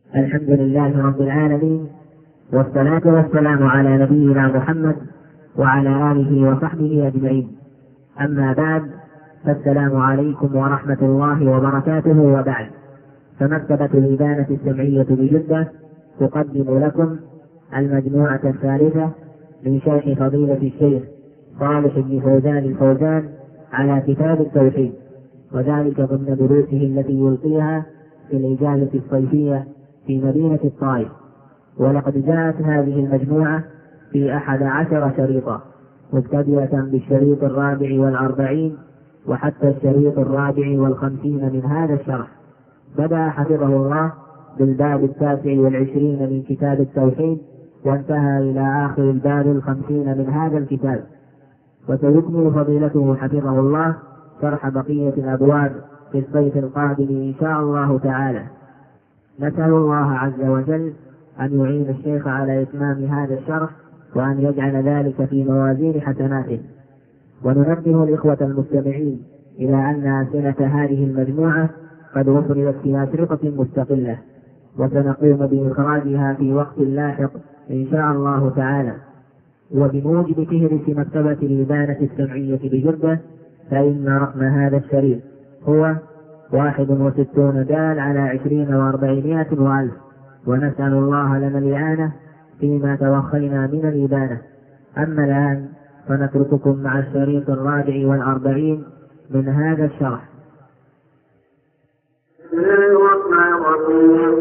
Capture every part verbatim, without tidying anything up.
الحمد لله رب العالمين، والصلاة والسلام على نبينا محمد وعلى آله وصحبه أجمعين. أما بعد، فالسلام عليكم ورحمة الله وبركاته. وبعد، فمكتبة الإبانة السمعية بجدة تقدم لكم المجموعة الثالثة من شرح فضيلة الشيخ صالح بن فوزان الفوزان على كتاب التوحيد، وذلك ضمن دروسه التي يلقيها في الإجازة الصيفية في مدينة الطائف. ولقد جاءت هذه المجموعة في أحد عشر شريطا، مبتدئة بالشريط الرابع والأربعين وحتى الشريط الرابع والخمسين من هذا الشرح. بدأ حفظه الله بالباب التاسع والعشرين من كتاب التوحيد، وانتهى إلى آخر الباب الخمسين من هذا الكتاب. وسيكمل فضيلته حفظه الله شرح بقية الأبواب في الصيف القادم إن شاء الله تعالى. نسأل الله عز وجل أن يعين الشيخ على إتمام هذا الشرح، وأن يجعل ذلك في موازين حسناته. وننبه الإخوة المستمعين إلى أن أسئلة هذه المجموعة قد أفردت في أشرطة مستقلة، وسنقوم بإخراجها في وقت لاحق إن شاء الله تعالى. وبموجب فهرس مكتبة الإبانة السمعية بجدة، فإن رقم هذا الشريط هو واحد وستون دال على عشرين وأربعمائة وألف. ونسأل الله لنا الإعانة فيما توخينا من الإبانة. أما الآن فنترككم مع الشريط الرابع والأربعين من هذا الشرح. بسم الله الرحمن الرحيم.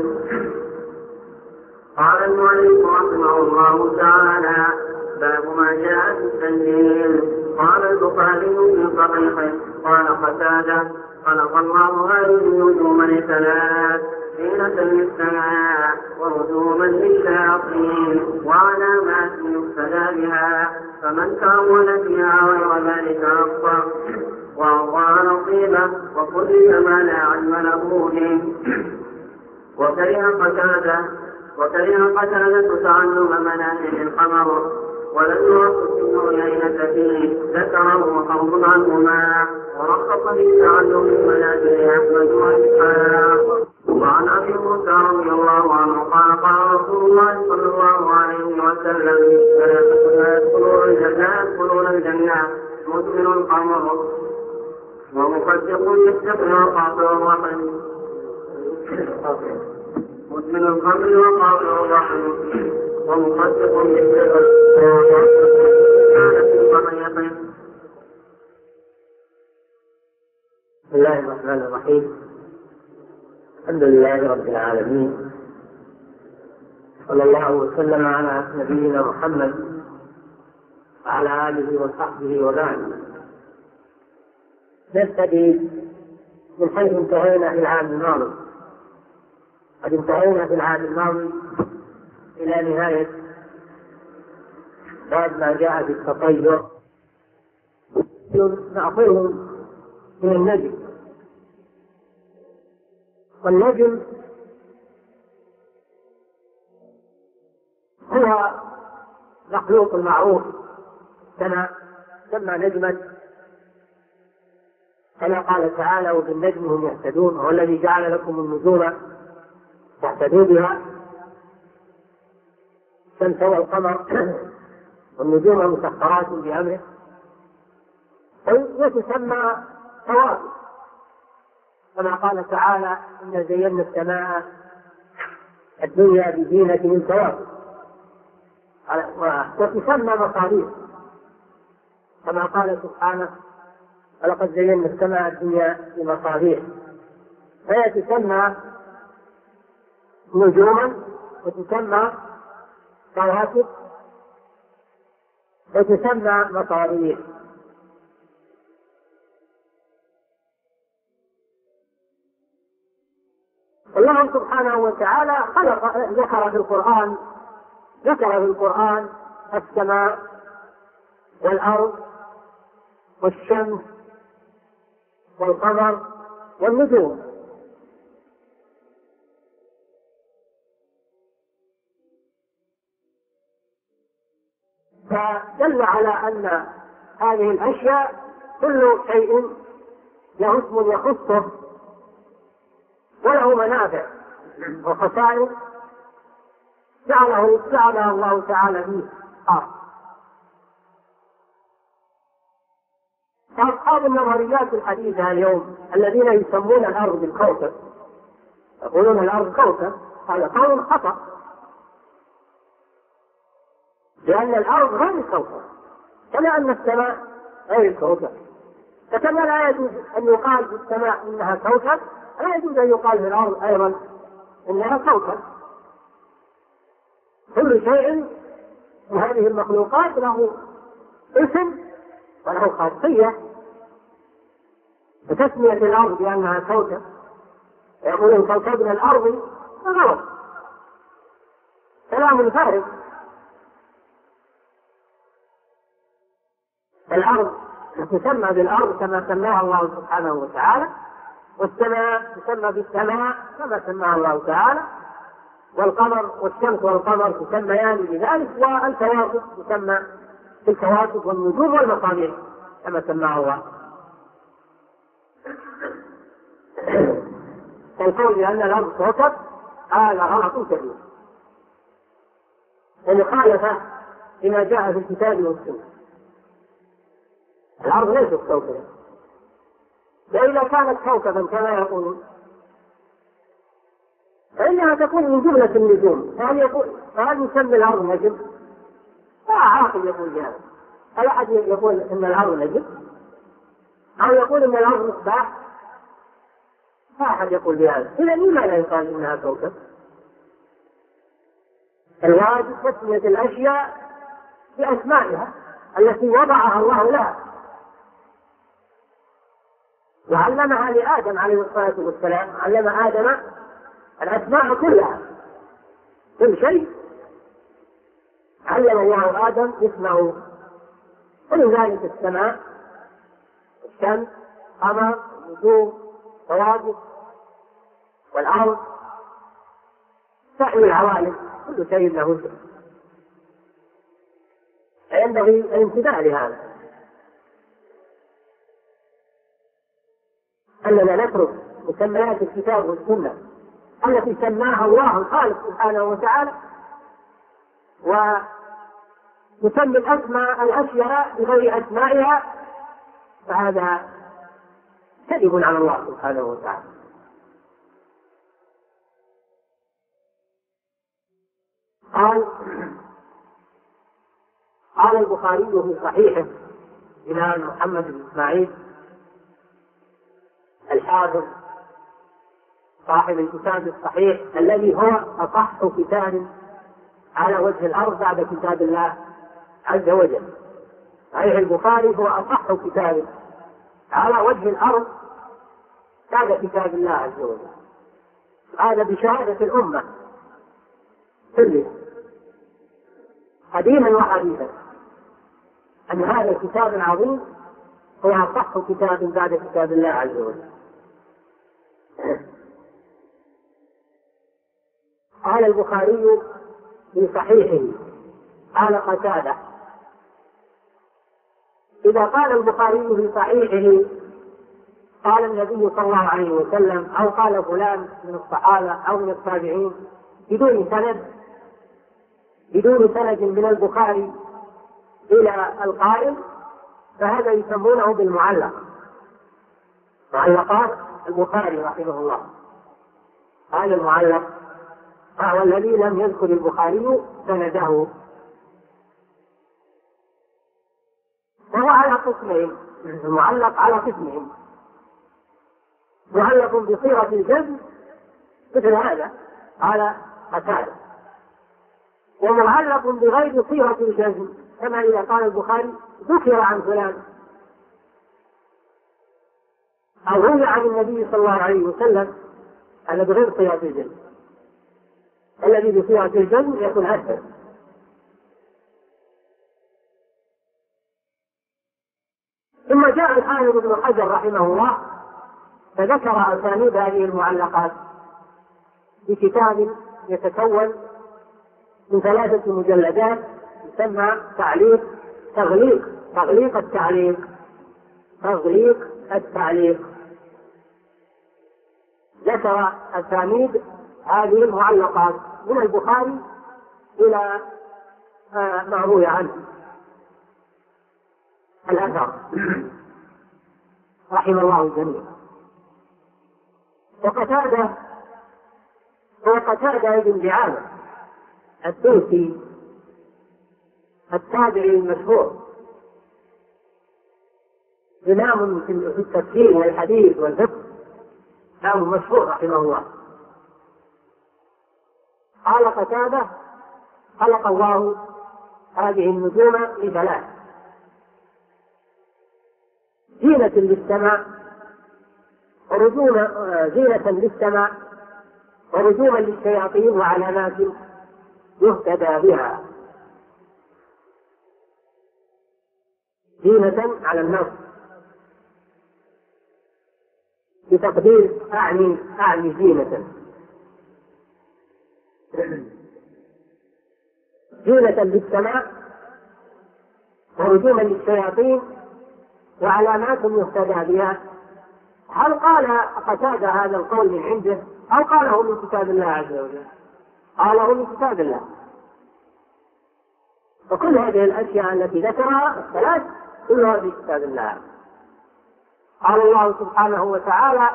قال المؤلف رحمه الله تعالى: باب ما جاء في التنزيل. قال البخاري في صحيحه قال قتادة: خلق الله هذه النجوم لثلاث: زينة للسماء، ورجوما للشياطين، وعلامات يهتدى بها، فمن تأول فيها غير ذلك أخطأ وأضاع نصيبه، وكل ما لا علم له به. وكره قتادة وكره قتادة تعلم منازل القمر، ولم يرخص ابن عيينة فيه، ذكره حوض عنهما، ورخص في تعلم منازل أحمد وإسحاق. وعن أبي موسى رضي الله عنه قال: قال رسول الله صلى الله عليه وسلم: لا يدخلون الجنة مدمن القمر ومصدق بالسحر وقاطع الرحم مدمن الخمر وقاطع الرحم ومصدق بالسحر كانت القمية. بسم الله الرحمن الرحيم. الحمد لله رب العالمين، صلى الله وسلم على نبينا محمد وعلى آله وصحبه وبعد. نبتدي من حيث انتهينا في العام الماضي. قد انتهينا في العام الماضي إلى نهاية باب ما جاء في التطير. نأخذه من النجم. والنجم هو مخلوق معروف كما سمى نجما، كما قال تعالى: وبالنجم هم يهتدون، وهو الذي جعل لكم النجوم تهتدوا بها، الشمس والقمر والنجوم مسخرات بأمره. وتسمى كواكب، كما قال تعالى: إن زينا السماء الدنيا بزينة من كواكب. وتسمى مصابيح، كما قال سبحانه: ولقد زينا السماء الدنيا بمصابيح. فهي تسمى نجوما، وتسمى كواكب، وتسمى مصابيح. الله سبحانه وتعالى خلق ذكر في القرآن ذكر في القرآن السماء والأرض والشمس والقمر والنجوم. فدل على أن هذه الأشياء كل شيء له اسم يخصه وله منافع وخصائص جعله جعلها الله تعالى فيه خاص. فأصحاب النظريات الحديثة اليوم الذين يسمون الأرض بالكوكب، يقولون الأرض كوكب، هذا قول خطأ، لأن الأرض غير الكوكب، كما أن السماء غير الكوكب. فكما لا يجوز أن يقال في السماء إنها كوكب، لا يجوز أن يقال في الأرض أيضا إنها كوكب. كل شيء من هذه المخلوقات له اسم وله خاصية. وتسمية الأرض بأنها كوكب، يقولون كوكبنا الأرضي، غلط، كلام فارغ. الأرض تسمى بالأرض كما سماها الله سبحانه وتعالى، والسماء تسمى بالسماء كما سماها الله تعالى، والقمر والشمس والقمر تسميان بذلك، والكواكب تسمى بالكواكب والنجوم والمصابيح كما سماها الله. القول بأن الأرض كوكب هذا غلط كبير، ومخالفة لما جاء في الكتاب والسنة. الأرض ليست كوكبا، وإذا كانت كوكبا كما يقولون فإنها تكون من جملة النجوم. فهل يقول فهل يسمي الأرض نجم؟ لا عاقل يقول بهذا. هل أحد يقول إن الأرض نجم؟ أو يقول إن الأرض مصباح؟ لا أحد يقول بهذا. إذا لماذا يقال إنها كوكب؟ الواجب تسمية الأشياء بأسمائها التي وضعها الله لها، وعلمها لآدم عليه الصلاة والسلام. علم آدم الأسماء كلها، كل شيء علم الله آدم اسمه، ولذلك السماء، الشمس، القمر، النجوم، الكواكب، والأرض، سائر العوالم، كل شيء له اسم. فينبغي الانتباه لهذا، أننا نترك مسميات الكتاب والسنة التي سماها الله الخالق سبحانه وتعالى، ونسمي الأسماء الأشياء بغير أسمائها، فهذا كذب على الله سبحانه وتعالى. قال قال البخاري في صحيحه إلى محمد بن إسماعيل الحافظ صاحب الكتاب الصحيح الذي هو أصح كتاب على وجه الأرض بعد كتاب الله عز وجل. صحيح البخاري هو أصح كتاب على وجه الأرض بعد كتاب الله عز وجل. هذا بشهادة الأمة كلها قديما وحديثا أن هذا الكتاب العظيم هو أصح كتاب بعد كتاب الله عز وجل. قال البخاري في صحيحه قال قتادة: إذا قال البخاري في صحيحه قال النبي صلى الله عليه وسلم أو قال فلان من الصحابة أو من التابعين بدون سند بدون سند من البخاري إلى القائل، فهذا يسمونه بالمعلق، معلقات البخاري رحمه الله. هذا المعلق هو الذي لم يذكر البخاري سنده، وهو على قسمين، المعلق على قسمين: معلق بصيغة الجزم مثل هذا على قتادة، ومعلق بغير صيغة الجزم كما إذا قال البخاري ذكر عن فلان أو روي عن النبي صلى الله عليه وسلم، هذا بغير صيغة الجزم. الذي بصيغة الجزم يكون أكثر. ثم جاء الحافظ ابن حجر رحمه الله فذكر أسانيد هذه المعلقات بكتاب يتكون من ثلاثة مجلدات يسمى تعليق تغليق تغليق التعليق تغليق التعليق. ذكر أسانيد هذه المعلقات من البخاري إلى ما روي عنه الأثر رحم الله الجميع. وقتادة هو قتادة بن دعامة الدوسي التابعي المشهور، إمام في التفسير والحديث والفقه، إمام مشهور رحمه الله. قال قتادة: خلق الله هذه النجوم لثلاث: زينة للسماء، ورجوما زينة للسماء، ورجوما للشياطين، وعلامات يهتدى بها. زينة على النص بتقدير أعني أعني زينة زينة للسماء، ورجوما للشياطين، وعلامات يهتدى بها. هل قال قتادة هذا القول من عنده أو قاله من كتاب الله عز وجل؟ قاله من كتاب الله. وكل هذه الأشياء التي ذكرها الثلاث كلها في كتاب الله. قال الله سبحانه وتعالى: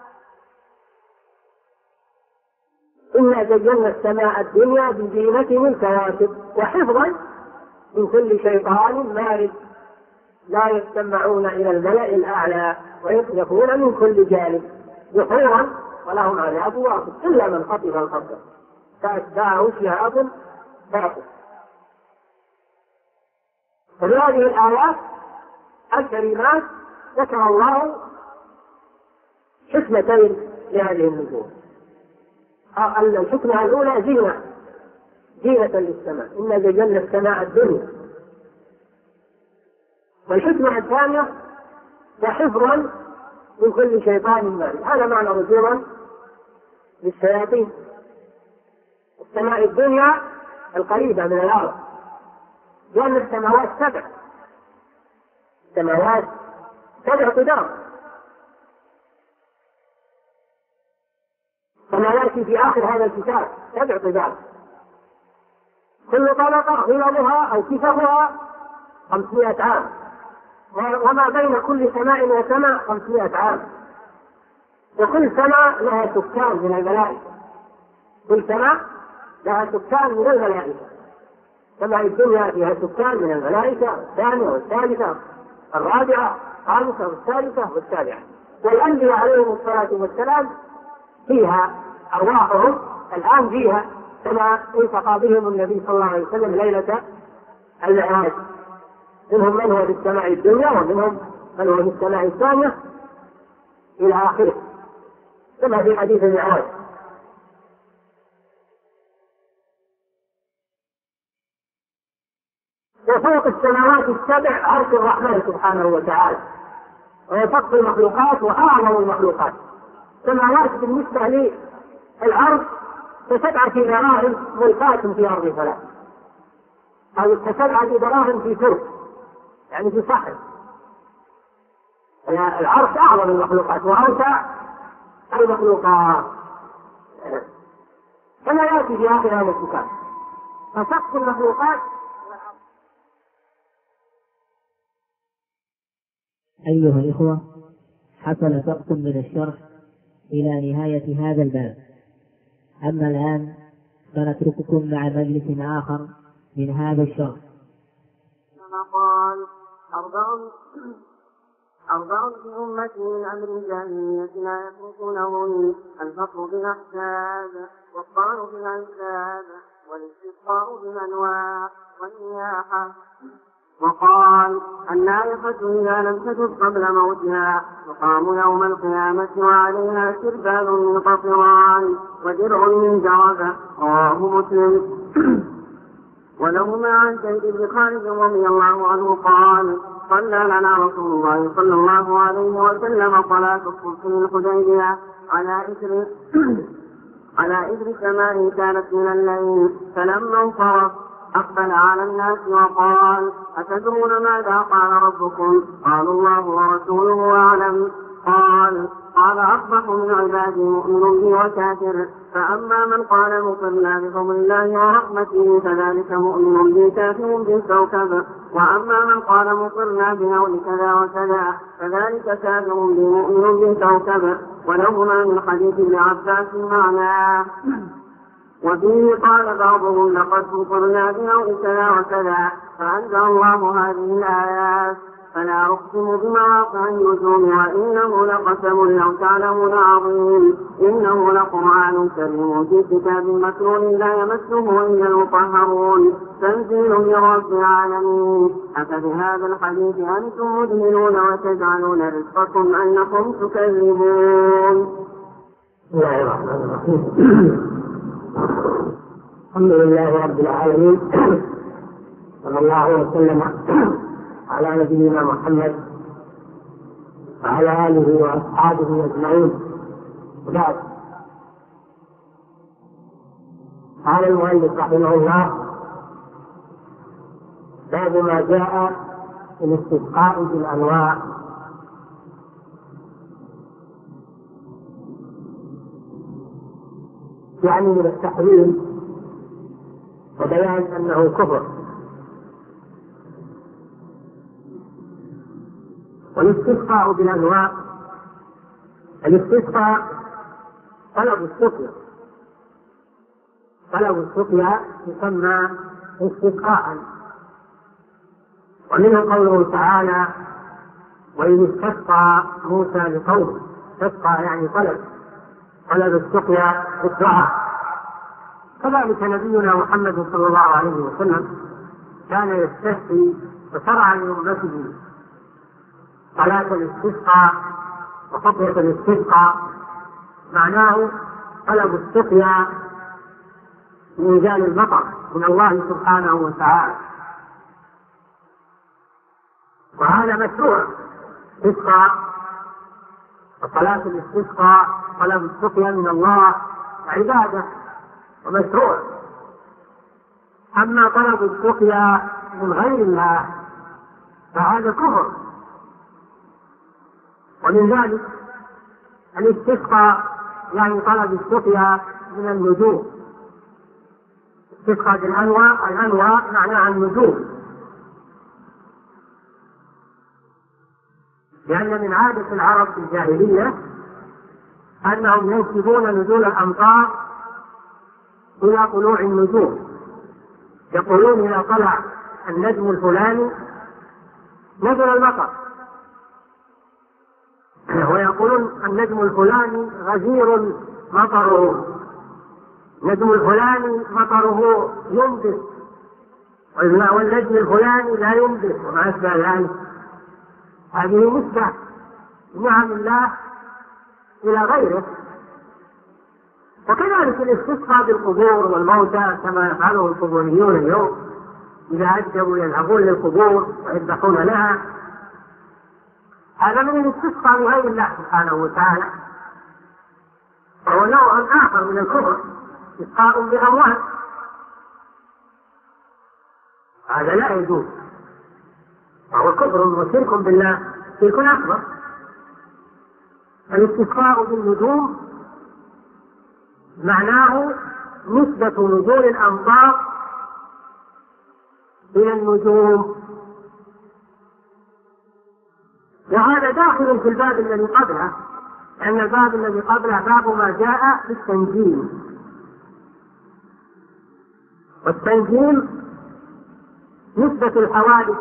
إنا زينا السماء الدنيا بزينة الكواكب وحفظا من كل شيطان مارد لا يستمعون إلى الملأ الأعلى ويقذفون من كل جانب دحورا ولهم عذاب واصب إلا من خطف الخطر فأتباعه شهاب ثاقب. وفي هذه الآيات الكريمات ذكر الله حكمتين لهذه النجوم. الحكمة الأولى زينة زينة للسماء، إنا زينا السماء الدنيا. والحكمة الثانية وحفظا من كل شيطان مارد، هذا معنى رجوعا للشياطين. السماء الدنيا القريبة من الأرض، لأن السماوات سبع، السماوات سبع قدام، كما يأتي في آخر هذا الكتاب سبع قدام، كل طبقة غلظها أو كفرها خمسمائة عام، وما بين كل سماء وسماء خمسمائة عام، وكل سماء لها سكان من الملائكة، كل سماء لها سكان من الملائكة. سماء الدنيا فيها سكان من الملائكة، الثانية والثالثة الرابعة الخامسة والثالثة والسابعة. والأنبياء عليهم الصلاة والسلام فيها أرواحهم الآن فيها، كما التقى بهم النبي صلى الله عليه وسلم ليلة المعراج، منهم من هو في السماء الدنيا ومنهم من هو في السماء الثانية إلى آخره، كما في حديث المعراج. وفوق السماوات السبع عرش الرحمن سبحانه وتعالى، ويفق المخلوقات وأعظم المخلوقات. السماوات بالنسبة للعرش كسبعة دراهم ملقاة في أرض فلاه، أو كسبعة دراهم في ترك، يعني في صحن. العرش أعظم المخلوقات وأوسع المخلوقات، كما يأتي في آخر هذا الكتاب. فسقف المخلوقات. أيها الإخوة، حصل سقط من الشرح إلى نهاية هذا الباب. أما الآن فنترككم مع مجلس آخر من هذا الشرح. كما قال: أربع أربع في أمتي من أمر الجاهلية لا يتركونهن: الفقر بالأحساب، والطعن بالأنساب، والاستسقاء بالأنواع، والنياحة. وقال: النائحة إذا لم تتب قبل موتها تقام يوم القيامة وعليها سربال من قطران ودرع من جربة. رواه مسلم. ولهما عن زيد بن خالد رضي الله عنه قال: صلى لنا رسول الله صلى الله عليه وسلم صلاة الصبح الحديبية على إثر على إثر سماء كانت من الليل، فلما انصرف أقبل على الناس وقال: أتدرون ماذا قال ربكم؟ قالوا: الله ورسوله أعلم. قال: قال: أصبح من عبادي مؤمن بي وكافر، فأما من قال مطرنا بفضل الله ورحمته فذلك مؤمن به كافر بالكوكب، وأما من قال مطرنا بهول كذا وكذا فذلك كافر بمؤمن بالكوكب. ولهما من حديث ابن عباس معناه. وفيه قال بعضهم لقد مطرنا بهول كذا وكذا، فأنزل الله هذه الآيات: فلا أقسم بمواقع النجوم وإنه لقسم لو تعلمون عظيم، إنه لقرآن كريم في كتاب مكنون لا يمسه إلا المطهرون، تنزيل من رب العالمين. أفبهذا الحديث أنتم مدهنون وتجعلون رزقكم أنكم تكذبون. بسم الله الرحمن الرحيم. الحمد لله رب العالمين، صلى الله وسلم على نبينا محمد وعلى آله وأصحابه أجمعين. وبعد، قال المؤلف رحمه الله: باب ما جاء في الاستسقاء بالأنواع. يعني من التحويل وبيان أنه كفر. والاستسقاء بالأنواع، الاستسقاء طلب السقيا، طلب السقيا يسمى استسقاء. ومنه قوله تعالى: وإذ استسقى موسى لقومه. استسقى يعني طلب، طلب السقيا بالدعاء. كذلك نبينا محمد صلى الله عليه وسلم كان يستسقي وشرع لأمته صلاة الاستسقاء وخطوة الاستسقاء، معناه طلب السقيا لإنزال المطر من الله سبحانه وتعالى. وهذا مشروع استسقاء، وصلاة الاستسقاء طلب السقيا من الله عبادة ومشروع. أما طلب السقيا من غير الله فهذا كفر. ومن ذلك الاستسقاء يعني طلب السقيا من النجوم. استسقاء بالأنواع، الأنواع معناها النجوم، لأن من عادة العرب في الجاهلية أنهم ينسبون نزول الأمطار إلى طلوع النجوم. يقولون إذا طلع النجم الفلاني نزل المطر، ويقولون النجم الفلاني غزير مطره، النجم الفلاني مطره ينبت، والنجم الفلاني لا ينبت، وما أشبه ذلك. هذه نسبة نعم الله إلى غيره. وكذلك الاستسقاء بالقبور والموتى كما يفعله القبوريون اليوم، إذا أجبوا يذهبون للقبور ويذبحون لها. هذا من الاستسقاء لغير الله سبحانه وتعالى، وهو نوع آخر من الكفر، استسقاء بأموال. هذا لا يجوز، وهو كفر وشرك بالله، شرك أكبر. الاستسقاء بالنجوم معناه نسبة نزول الأمطار إلى النجوم، وهذا داخل في الباب الذي قبله، لأن الباب الذي قبله باب ما جاء في التنجيم. والتنجيم نسبة الحوادث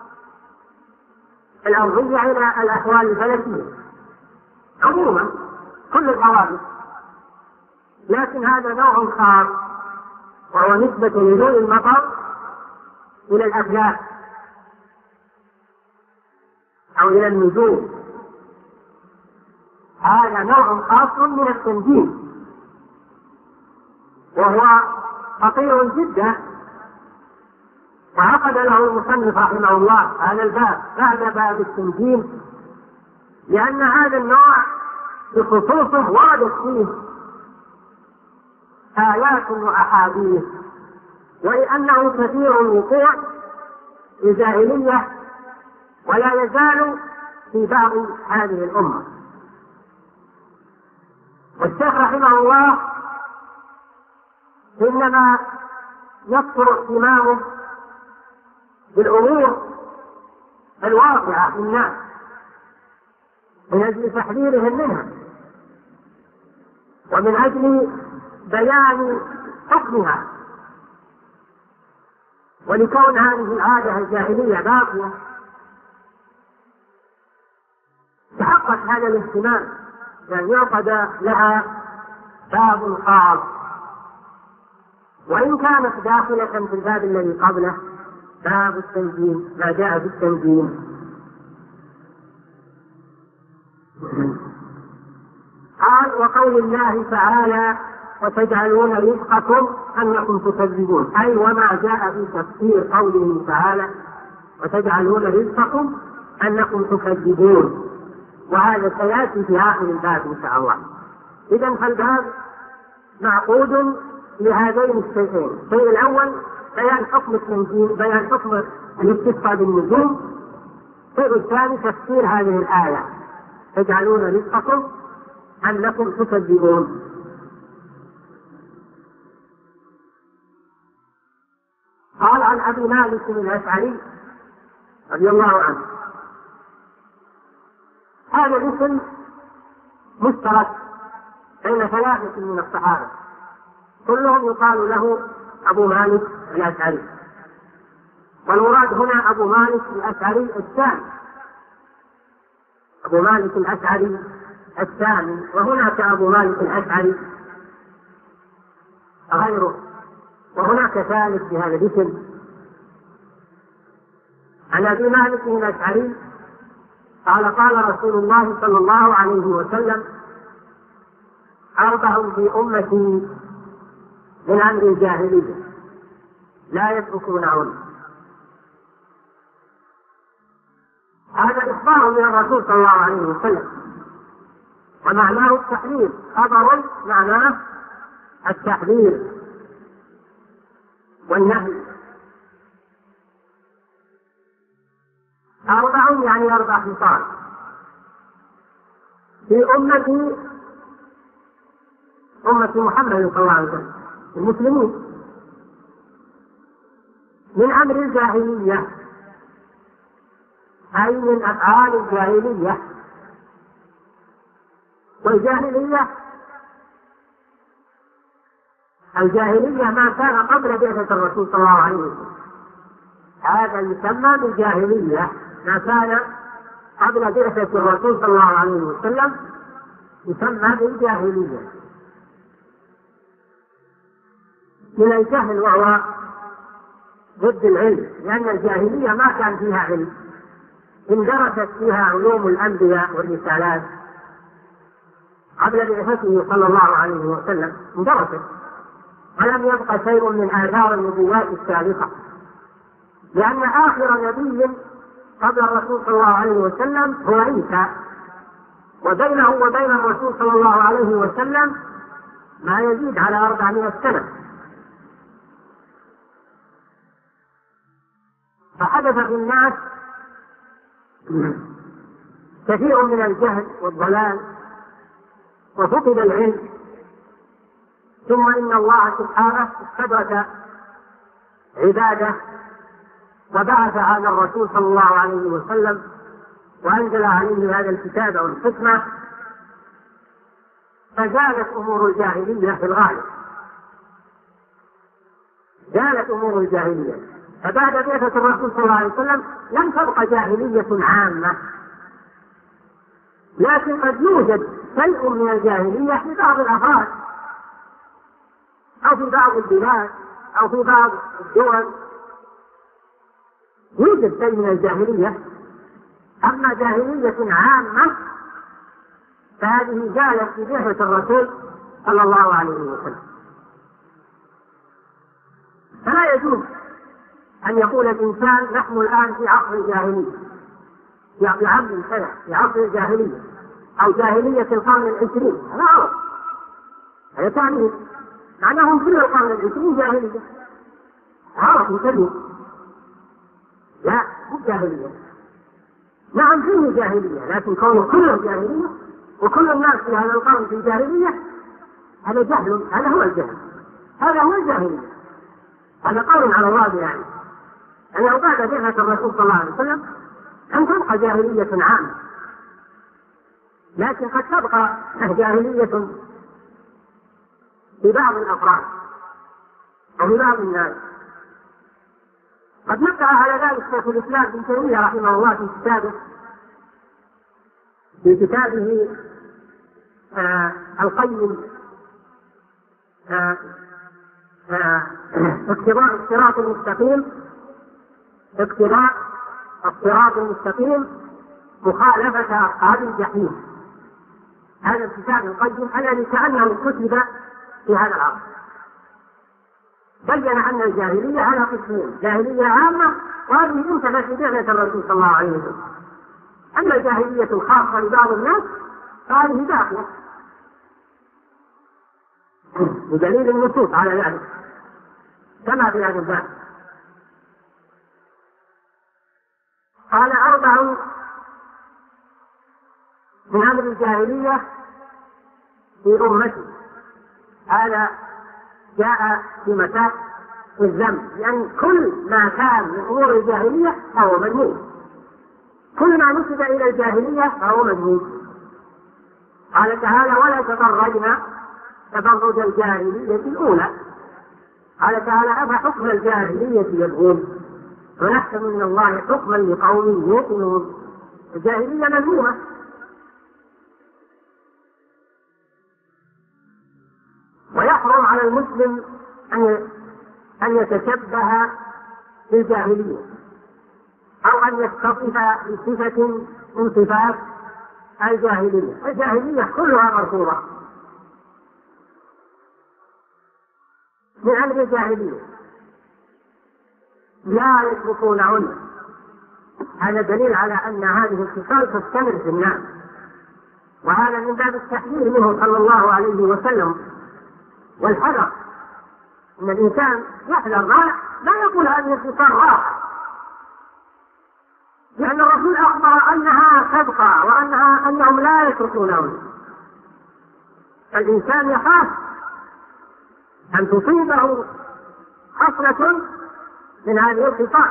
الأرضية إلى الأحوال الفلكية عموما، كل الحوادث، لكن هذا نوع خاص، وهو نسبة نزول المطر إلى الأفلاك أو إلى النجوم. هذا نوع خاص من التنجيم، وهو خطير جدا، وعقد له المصنف رحمه الله هذا الباب بعد باب التنجيم، لأن هذا النوع بخصوصه وردت فيه آيات وأحاديث، ولأنه كثير الوقوع في الجاهلية ولا يزال في بعض هذه الأمة. والشيخ رحمه الله إنما يكثر اهتمامه بالأمور الواقعة للناس من أجل تحذيرهم منها ومن أجل بيان حكمها، ولكون هذه العادة الجاهلية باقية تحقق هذا الاهتمام بأن يعقد لها باب خاص، وإن كانت داخلة في الباب الذي قبله باب التنجيم، ما جاء في التنجيم. قال: وقول الله تعالى: وتجعلون رزقكم أنكم تكذبون، أي وما جاء في تفسير قوله تعالى: وتجعلون رزقكم أنكم تكذبون، وهذا سيأتي في آخر الباب إن شاء الله. إذن فالباب معقود لهذين الشيئين: الشيء الأول بيان حكم التنجيم، بيان حكم الاستسقاء بالنجوم. الشيء الثاني تفسير هذه الآية: تجعلون رزقكم أنكم تكذبون. قال عن أبي مالك الأشعري رضي الله عنه: هذا الاسم مشترك بين ثلاثة من الصحابة كلهم يقال له أبو مالك الأشعري، والمراد هنا أبو مالك الأشعري الثاني، أبو مالك الأشعري الثاني، وهناك أبو مالك الأشعري غيره، وهناك ثالث بهذا الاسم. عن أبي مالك الأشعري قال: قال رسول الله صلى الله عليه وسلم: أربع في أمتي من أمر الجاهلية لا يتركونهن. هذا إخبار من الرسول صلى الله عليه وسلم، ومعناه التحذير، خبر معناه التحذير والنهي. أربع يعني أربع خصال في أمتي، أمة محمد صلى الله عليه وسلم، المسلمين، من أمر الجاهلية، أي من أفعال الجاهلية. والجاهلية الجاهلية ما كان قبل بعثة الرسول صلى الله عليه وسلم، هذا يسمى بالجاهلية. ما كان قبل بعثة الرسول صلى الله عليه وسلم يسمى بالجاهلية، من الجهل وهو ضد العلم، لأن الجاهلية ما كان فيها علم، اندرست فيها علوم الأنبياء والرسالات قبل بعثته صلى الله عليه وسلم، اندرست، ولم يبقى شيء من آثار النبوات السابقة، لأن آخر نبي قبل الرسول صلى الله عليه وسلم هو عيسى، وبينه وبين الرسول صلى الله عليه وسلم ما يزيد على أربعمائة سنة. فحدث في الناس كثير من الجهل والضلال وفقد العلم، ثم إن الله سبحانه استدرك عباده وبعث على الرسول صلى الله عليه وسلم وأنزل عليه هذا الكتاب والحكمة، فزالت أمور الجاهلية في الغالب، زالت أمور الجاهلية. فبعد بعثة الرسول صلى الله عليه وسلم لم تبقى جاهلية عامة، لكن قد يوجد شيء من الجاهلية في بعض الأفراد أو في بعض البلاد أو في بعض الدول، يوجد شيء من الجاهلية. أما جاهلية عامة فهذه زالت في بعثة الرسول صلى الله عليه وسلم. فلا يجوز أن يقول الإنسان نحن الآن في عصر الجاهلية، في عام سنة في عصر الجاهلية أو جاهلية القرن العشرين، هذا غلط، هذا تعليم، معناهم في القرن العشرين جاهلية، غلط انتبه، لا مو جاهلية. نعم فيه جاهلية، لكن كونه كله جاهلية وكل الناس في هذا القرن في جاهلية هذا جهل، هذا هو الجهل. هذا هو الجاهلية. هذا قول على الله يعني أنه بعد بعثة الرسول صلى الله عليه وسلم أن تبقى جاهلية عامة، لكن قد تبقى جاهلية في بعض الأفراد وفي بعض الناس. قد نبه على ذلك شيخ الإسلام ابن تيمية رحمه الله في كتابه في كتابه آه القيم آه آه اقتضاء الصراط المستقيم اقتضاء الصراط المستقيم مخالفة أصحاب الجحيم. هذا الكتاب القيم الذي كأنه كتب في هذا العصر بين أن الجاهلية على قسمين: جاهلية عامة وهذه انتهت في بعثة الرسول صلى الله عليه وسلم. أما الجاهلية الخاصة لبعض الناس فهذه داخلة بدليل النصوص على ذلك كما في هذا الباب. قال: أربع من أمر الجاهلية في أمتي. هذا جاء في مساء الذنب، لأن كل ما كان من أمور الجاهلية فهو مذموم، كل ما نسب إلى الجاهلية فهو مذموم. قال تعالى: ولا تبرجنا تبرج الجاهلية الأولى. قال تعالى: أفحكم الجاهلية يبغون ونحكم من الله حكما لقوم يوقنون. الجاهلية مذمومة. ويحرم على المسلم أن أن يتشبه بالجاهلية أو أن يتصف بصفة من صفات الجاهلية. الجاهلية كلها مرفوضة. من أمر الجاهلية لا يتركونهن. هذا دليل على أن هذه الخصال تستمر في الناس، وهذا من باب التحذير منه صلى الله عليه وسلم والحذر. ان الانسان يحذر لا يقول هذه الخصال راحه، لان الرسول اخبر انها تبقى وانها انهم لا يتركونها. الانسان يخاف ان تصيبه حصلة من هذه الخصال،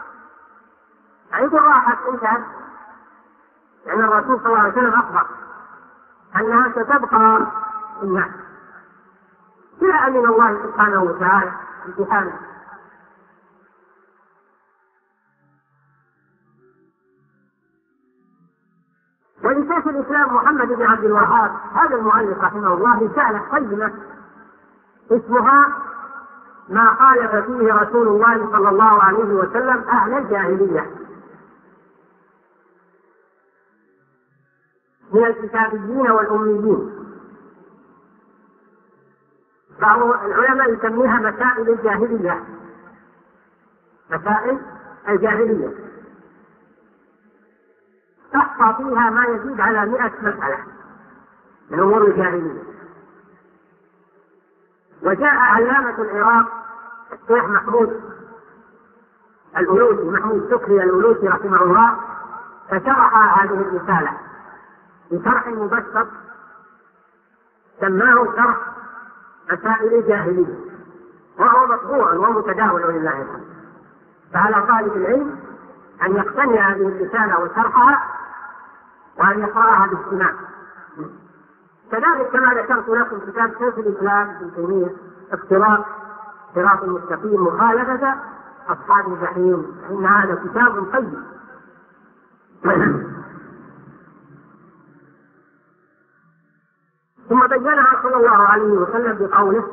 يقول راحت انتهت، لان الرسول صلى الله عليه وسلم اخبر انها ستبقى في الناس إلى أن من الله سبحانه وتعالى امتحانه. ولشيخ الإسلام محمد بن عبد الوهاب هذا المؤلف رحمه الله رسالة قيمة اسمها ما خالف فيه رسول الله صلى الله عليه وسلم أهل الجاهلية من الكتابيين والأميين. بعض العلماء يسميها مسائل الجاهلية، مسائل الجاهلية تحصى فيها ما يزيد على مئة مسألة من أمور الجاهلية. وجاء علامة العراق الشيخ محمود الألوسي محمود شكري الألوسي رحمه الله فشرح هذه الرسالة بشرح مبسط سماه شرح مسائل الجاهلية، وهو مطبوع ومتداول ولله الحمد. فعلى طالب العلم أن يقتني هذه الرسالة وشرحها وأن يقرأها باستماع. كذلك كما ذكرت لكم كتاب شيخ الإسلام ابن تيمية اقتضاء الصراط المستقيم مخالفة أصحاب الجحيم، فإن هذا كتاب قيم. ثم بينها صلى الله عليه وسلم بقوله: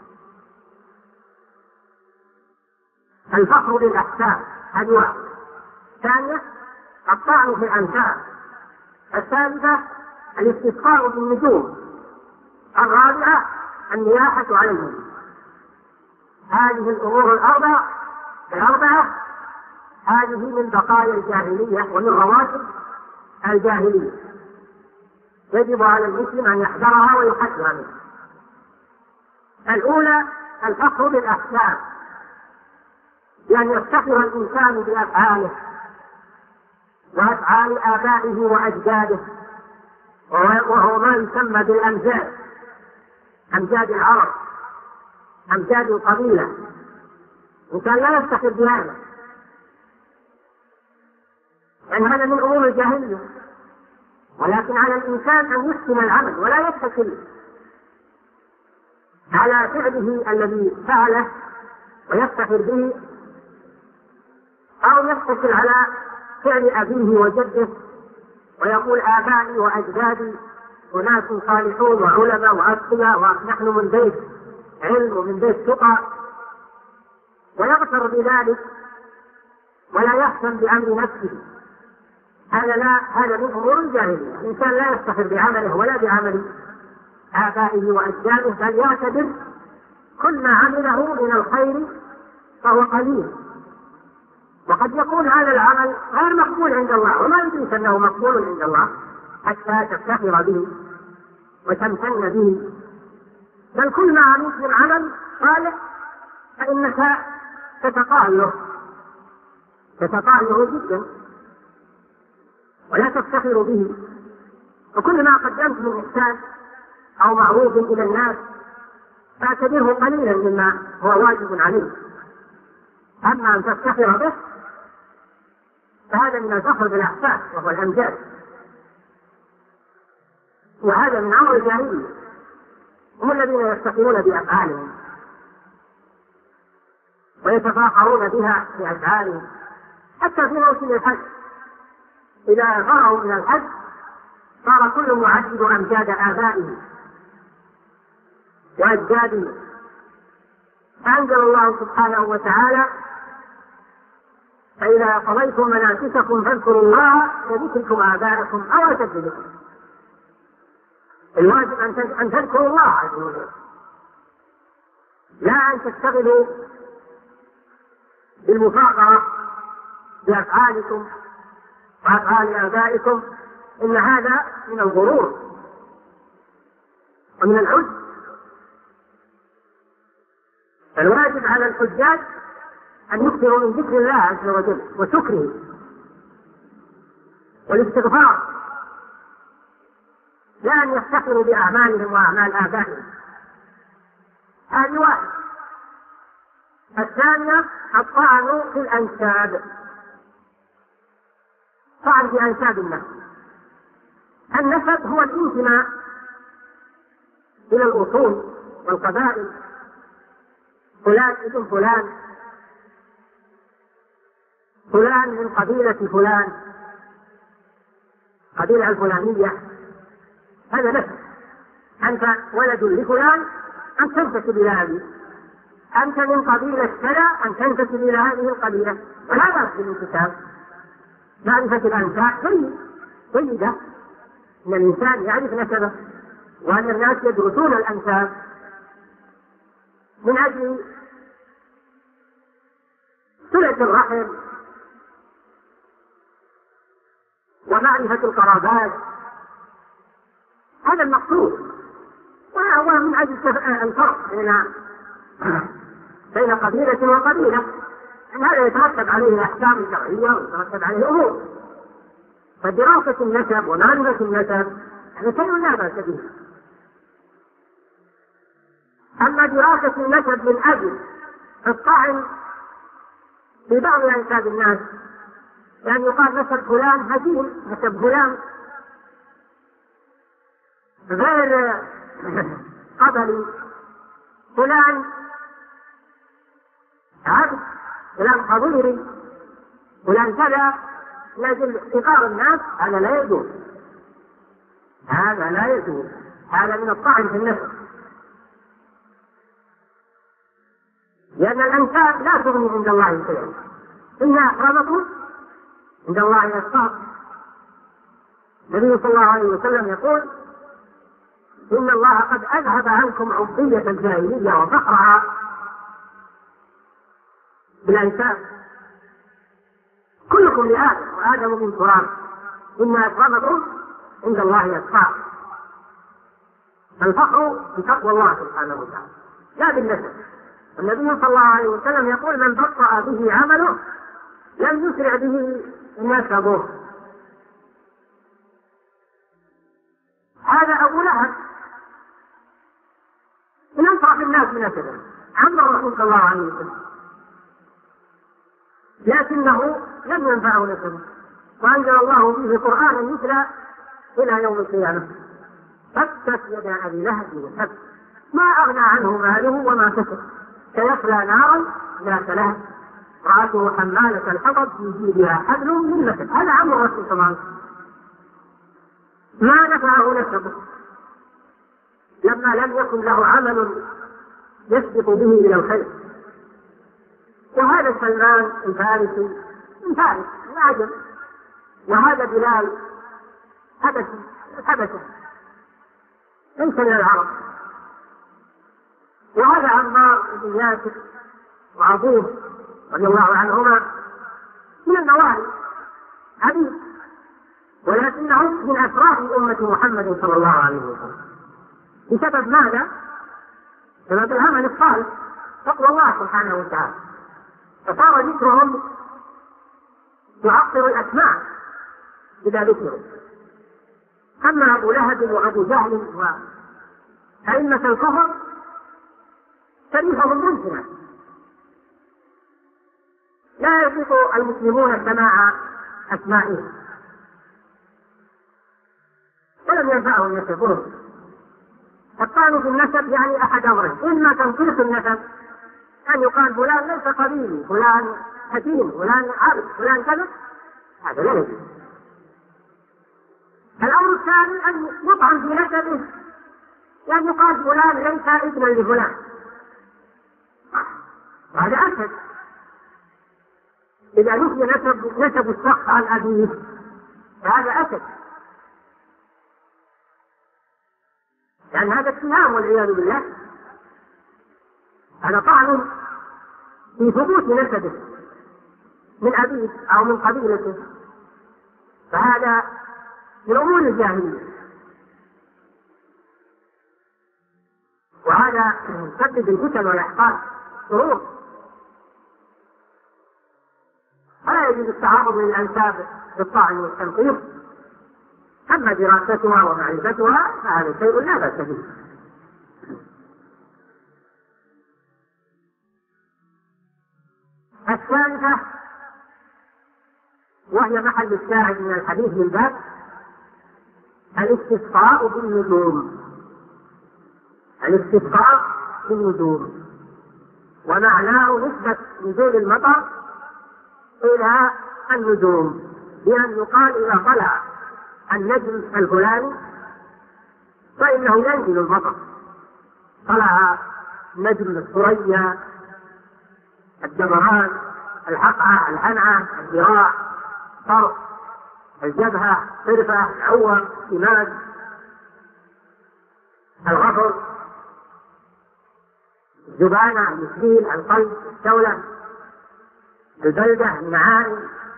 الفخر بالأحساب. هذه واحدة. ثانية الطعن في الأنساب. الثالثة الاستسقاء بالنجوم. الرابعة النياحة عليهم. هذه الأمور الأربعة الأربعة هذه من بقايا الجاهلية ومن رواتب الجاهلية، يجب على المسلم أن يحذرها ويحذرها منها. الأولى الفخر بالأحساب، يعني يفتخر الإنسان بأفعاله وأفعال آبائه وأجداده، وهو ما يسمى بالأمجاد، أمجاد العرب، أمجاد قليلة، وكان لا يفتخر بهذا، لأن يعني هذا من أمور الجاهلية. ولكن على الإنسان أن يحسن العمل ولا يتكل على فعله الذي فعله ويفتخر به، أو يفتخر على فعل أبيه وجده ويقول آبائي وأجدادي أناس صالحون وعلماء وأتقياء ونحن من بيت علم ومن بيت تقى، ويغتر بذلك ولا يحسن بأمر نفسه. هذا لا هذا من أمور الجاهلية. الإنسان لا يفتخر بعمله ولا بعمل آبائه وأجداده، بل يعتبر كل ما عمله من الخير فهو قليل، وقد يكون هذا العمل غير مقبول عند الله وما يدرك أنه مقبول عند الله حتى تفتخر به وتمتن به. بل كل ما عملت من عمل صالح فإنك تتطاير تتطاير جدا ولا تفتخر به، وكل ما قدمت من إحسان أو معروف إلى الناس فاعتبره قليلا مما هو واجب عليه. أما أن تفتخر به فهذا من الفخر بالأحسان وهو الأمجاد، وهذا من أمر الجاهلية. هم الذين يفتخرون بأفعالهم ويتفاخرون بها بأفعالهم، حتى في موسم الحج إذا فرغوا من الحج صار كل معدد أمجاد آبائه وأجداده. فأنزل الله سبحانه وتعالى: فإذا قضيتم مناسككم فاذكروا الله كذكركم آباءكم أو أشد ذكرا. الواجب أن تذكروا الله عز وجل، لا أن تشتغلوا بالمفاخرة بأفعالكم وأفعال آبائكم، إن هذا من الغرور ومن العجب. الواجب على الحجاج أن يكثروا من ذكر الله عز وجل وشكره والاستغفار، لا أن يفتخروا بأعمالهم وأعمال آبائهم. هذه واحد. الثانية الطعن في الأنساب، طعن في أنساب الناس. النسب هو الانتماء إلى الأصول والقبائل، فلان ابن فلان، فلان من قبيلة فلان، قبيلة الفلانية، هذا نسب. أنت ولد لفلان أن تنتسب إلى هذه، أنت من قبيلة كذا أن تنتسب إلى هذه القبيلة، ولا بأس بالانتساب. معرفة الأنساب جيدة، أن الإنسان يعرف نسبه، وأن الناس يدرسون الأنساب من أجل صلة الرحم ومعرفة القرابات. هذا المقصود، وهو من أجل الفرق بين بين قبيلة وقبيلة، أن هذا يترتب عليه أحكام شرعية ويترتب عليه أمور. فدراسة النسب ومعرفة النسب هذا شيء لا بأس به. أما دراسة النسب من أجل الطعن في بعض أنساب الناس، يعني يقال نسب فلان هزيل، نسب فلان غير قبلي، فلان عبد، فلان حضيري، فلان كذا، لكن صغار الناس هذا لا يجوز، هذا لا يجوز، هذا من الطعن في النسب. لأن الأنساب لا تغني عند الله شيئا، إن أكرمكم عند الله أتقاكم. النبي صلى الله عليه وسلم يقول: إن الله قد أذهب عنكم عبودية الجاهلية وفقرها بالأنساب، كلكم لآدم وآدم من تراب، إن أكرمكم عند الله أتقاكم. الفقر بتقوى الله سبحانه وتعالى لا بالنسب. النبي صلى الله عليه وسلم يقول: من بطأ به عمله لم يسرع به نسبه. هذا أبو لهب من أشرف الناس بنسبه، عم الرسول صلى الله عليه وسلم، لكنه لم ينفعه نسبه، وأنزل الله فيه قرآنا يتلى إلى يوم القيامة. تبت يدا أبي لهب وتب، ما أغنى عنه ماله وما كسب، سيصلى نارا ذات لهب، رأته حمالة الحطب في جيبها حبل من مسد. هذا عم الرسول صلى الله عليه وسلم، ما نفعه نسبه لما لم يكن له عمل يسبق به إلى الخير. وهذا سلمان الفارسي من فارس من عجم، وهذا بلال حبشي حبشه ليس من العرب، وهذا عمار بن ياسر وأبوه رضي الله عنهما من النوال عبيد، ولكنهم من أشراف أمة محمد صلى الله عليه وسلم. بسبب ماذا؟ بسبب العمل الصالح، تقوى الله سبحانه وتعالى، فصار ذكرهم يعطر الأسماء إذا ذكروا. أما أبو لهب وأبو جهل وأئمة الكفر تاريخهم منتنة، لا يطيق المسلمون سماع أسمائهم، ولم ينفعهم ينسبون. الطعن في النسب يعني أحد أمرين: إما تنقيص النسب، أن يقال فلان ليس قبيلي، فلان حكيم، فلان عارف، فلان كذا، هذا لا يجوز. الأمر الثاني أن يطعن في نسبه، لأن يقال فلان ليس ابنا لفلان، وهذا أسد. إذا نفي نسب نسب الشخص عن أبيه فهذا أسد، لأن هذا اتهام والعياذ بالله، هذا طعن في ثبوت نسبه من أبيه أو من قبيلته، فهذا من أمور الجاهلية، وهذا يسبب الفتن والإحقاد شرور. فلا يجوز التعرض للأنساب بالطعن والتنقيص، أما دراستها ومعرفتها فهذا شيء لا بأس به. الثالثة وهي محل الشاهد من الحديث من باب الاستسقاء بالنجوم. الاستسقاء بالنجوم ومعناه نسبة نزول المطر إلى النجوم، بأن يقال إذا طلع النجم الفلاني فإنه ينزل المطر. طلع نجم الثريا، الدبران، الحقعة، الحنعة، الذراع، طرف، الجبهة، طرفة، العوة، إماد، الغفر، الزبانة، المسكين، القلب، الدولة، البلدة، المعاني،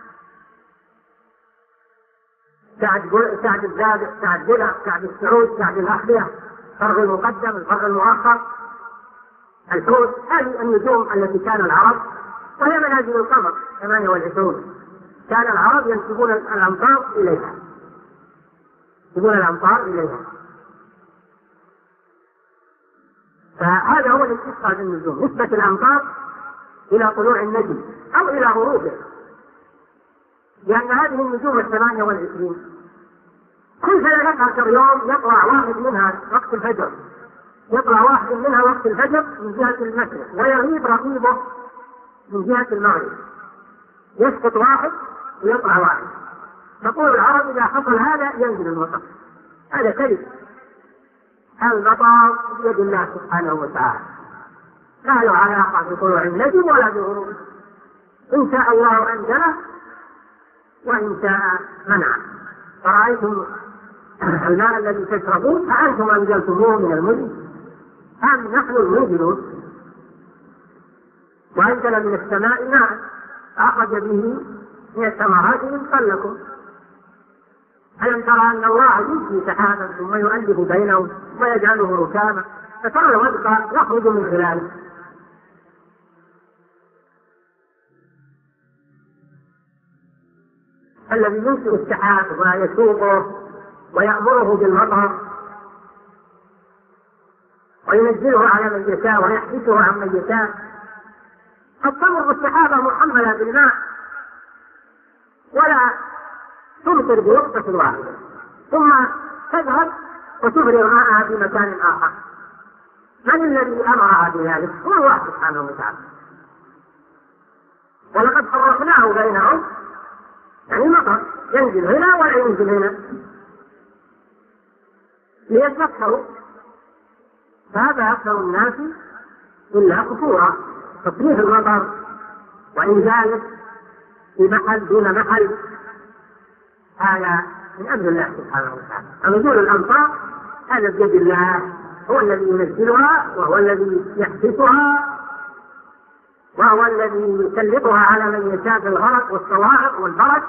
سعد سعد الزابع، سعد بلع، سعد السعود، سعد الأحذية، الفرغ المقدم، الفرغ المؤخر، الحوت. هذه النجوم التي كان العرب، وهي منازل القمر ثمانية والعشرون، كان العرب ينسبون الأمطار إليها، ينسبون الأمطار إليها. فهذا هو الاستسقاء بالنجوم، نسبة الأمطار إلى طلوع النجم أو إلى غروبه، لأن هذه النجوم الثمانية والعشرين كل ثلاثة عشر يوم يطلع واحد منها وقت الفجر، يطلع واحد منها وقت الفجر من جهة المشرق، ويغيب رقيبه من جهة المغرب، يسقط واحد ويطلع واحد. تقول العرب إذا حصل هذا ينزل المطر. هذا كذب، المطر بيد الله سبحانه وتعالى، لا له علاقة بطلوع النجم ولا بغروبه، إن شاء الله أنزله وإن شاء منع. فرأيتم الماء الذي تشربون فأنتم أنزلتموه من المزن أم نحن المنزلون؟ وأنزل من السماء ماء أخرج به من الثمرات رزقا لكم. ألم ترى أن الله يزكي سحابا ثم يؤلف بينهم ويجعله ركاما فترى الودق يخرج من خلاله. الذي ينشئ السحاب ويسوقه ويأمره بالمطر وينزل ينزله على من يشاء ويحبسه عن من يشاء. قد تمر السحابة محملة بالماء ولا تمطر بوقفة واحدة، ثم تذهب وتفرغ ماءها في مكان آخر. من الذي أمرها بذلك؟ هو الله سبحانه وتعالى. ولقد فرقناه بينهم، يعني مطر ينزل هنا ولا ينزل هنا ليتذكروا، فهذا أكثر الناس إلا كفورا. تصريف المطر وإنزاله في محل دون محل هذا من أمر الله سبحانه وتعالى. نزول الأمطار هذا بيد الله، هو الذي ينزلها وهو الذي يحبسها وهو الذي يسلطها على من يشاء في الغرق والصواعق والبرد.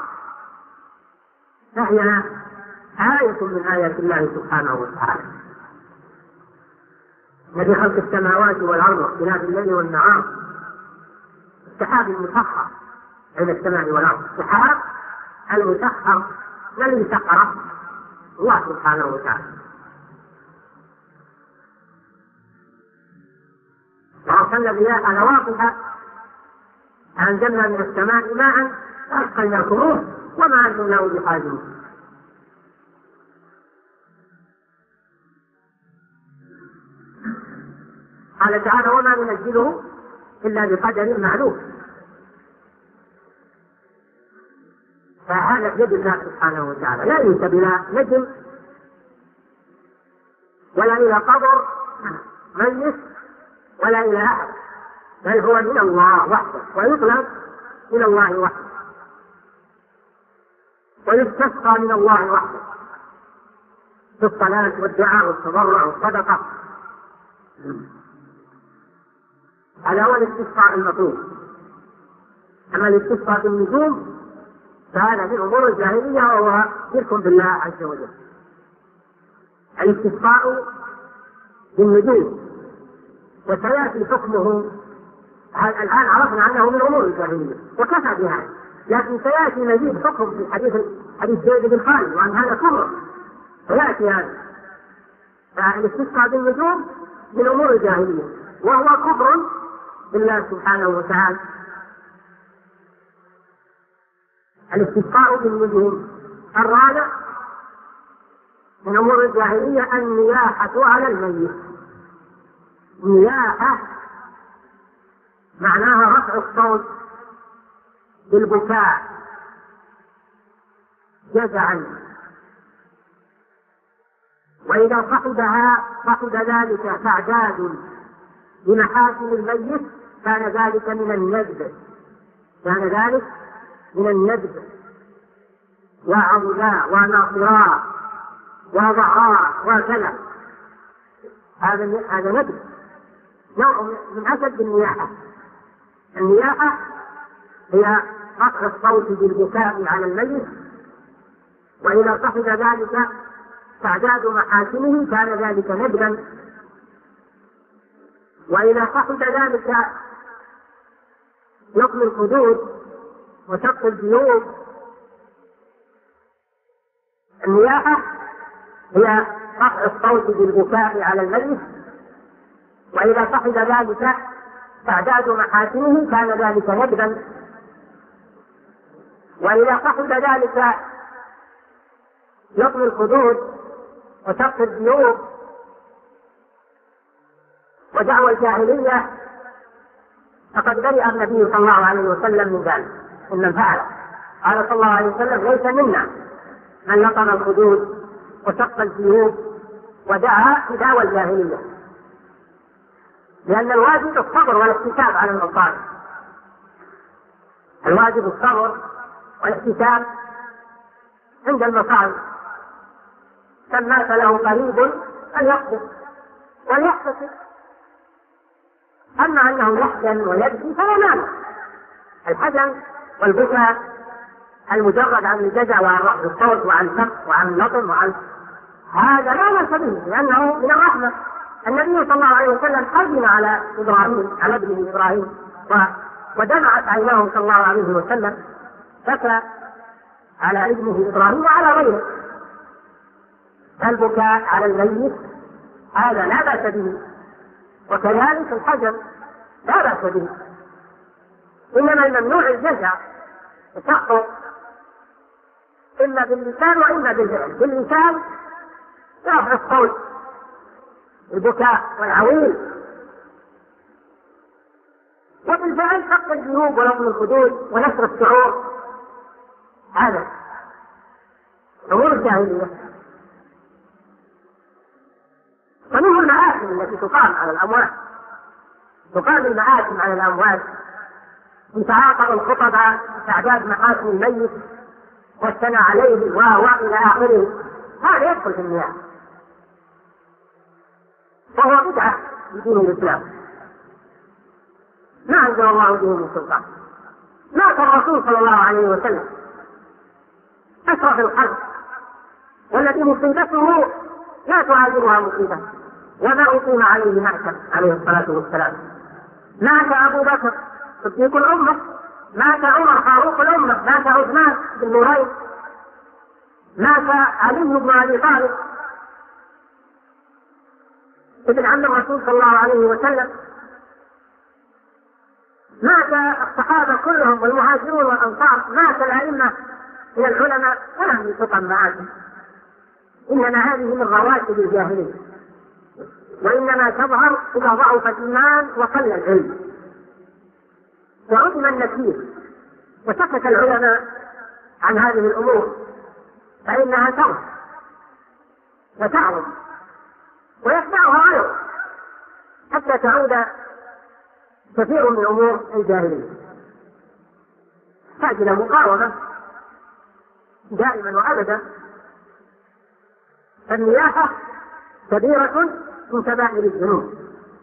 فهي آية من آيات الله سبحانه وتعالى. وفي خلق السماوات والأرض واختلاف الليل والنهار، السحاب المسخر بين السماء والأرض، السحاب المسخر الذي سخره الله سبحانه وتعالى. وأرسلنا الرياح لواقح فأنزلنا من السماء ماء فأسقيناكموه وما أنتم له بحاجون. قال تعالى وما ننزله إلا بقدر معلوم. فهذا بيد الله سبحانه وتعالى، لا ينسب إلى نجم ولا إلى قبر ميت ولا إلى أحد، بل هو من الله وحده، ويطلب من الله وحده، ويستسقى من الله وحده في الصلاة والدعاء والتضرع والصدقة. هذا هو الاستسقاء المطلوب. أما الاستسقاء بالنجوم فهذا من أمور الجاهلية وهو شرك بالله عز وجل. الاستسقاء بالنجوم وسيأتي حكمه، الآن عرفنا أنه من أمور الجاهلية وكفى بها، لكن سيأتي مزيد حكم في حديث حديث زيد بن خالد وأن هذا كفر سيأتي هذا. فالاستسقاء بالنجوم من أمور الجاهلية وهو كفر بالله سبحانه وتعالى. الاستسقاء بالنجوم الرابع من أمور الجاهلية النياحة على الميت. نياحة معناها رفع الصوت بالبكاء جزعا، وإذا صحبها صحب ذلك تعداد بمحاسن الميت كان ذلك من الندب، كان ذلك من الندب. وعضلاء وناصراء وضعاء وكذا، هذا هذا ندب، نوع من أشد النياحة. النياحة هي رفع الصوت بالبكاء على الميت، وإذا صحب ذلك تعداد محاسنه كان ذلك ندبا، وإذا صحب ذلك نقل الحدود وشق الجيوب. النياحة هي رفع الصوت بالبكاء على الميت، وإذا صحب ذلك تعداد محاسنه كان ذلك ندبا، وإذا صحب ذلك نقل الحدود وشق الجيوب. ودعوى الجاهلية فقد برئ النبي صلى الله عليه وسلم من ذلك، إن من فعل قال صلى الله عليه وسلم ليس منا من نقل الحدود وشق الجيوب ودعا بدعوى الجاهلية، لأن الواجب الصبر والاحتساب على المصائب. الواجب الصبر والاحتساب عند المصائب. كم مات له قريب أن يصبر وليحتسب، أما أنه يحزن ويبكي فلا مانع. الحزن والبكاء المجرد عن الجزع وعن رفع الصوت وعن شق وعن اللطم وعن هذا لا بأس به، لأنه من الرحمة. النبي صلى الله عليه وسلم حزن على إبراهيم، على ابنه إبراهيم، ودمعت عيناه صلى الله عليه وسلم، بكى على ابنه إبراهيم وعلى غيره. البكاء على الميت هذا لا بأس به، وكذلك الحجر لا بأس به، إنما الممنوع الجزع السقط إما باللسان وإما بالفعل. باللسان رفع الصوت، البكاء والعويل، وبالفعل سقط الجنوب ولطم الخدود ونشر الشعور. هذا أمور الجاهلية. ومنه المآثم التي تقام على الأموات، تقام المآثم على الأموات من تعاطى الخطب تعداد محاسن الميت والثناء عليه وهو إلى آخره، هذا يدخل في المياه وهو بدعة بدين الإسلام ما أنزل الله به من سلطان. مات الرسول صلى الله عليه وسلم أشرف الخلق والذي مصيبته لا تعادلها مصيبة وما أقيم عليه مأسا عليه الصلاة والسلام. مات أبو بكر صديق الأمة، مات عمر فاروق الأمة، مات عثمان بن نورين، مات علي بن أبي طالب ابن عم الرسول صلى الله عليه وسلم، مات الصحابة كلهم والمهاجرون والأنصار، مات الأئمة من العلماء ولم يتقم معهم. إنما هذه من رواتب الجاهلية، وإنما تظهر إذا ضعف الإيمان وقل العلم وعدم النكير وسكت العلماء عن هذه الأمور، فإنها تظهر وتعظم ويتبعها غيره حتى تعود كثير من أمور الجاهلية. تحتاج إلى مقاومة دائما وأبدا. النياحة كبيرة من كبائر الذنوب،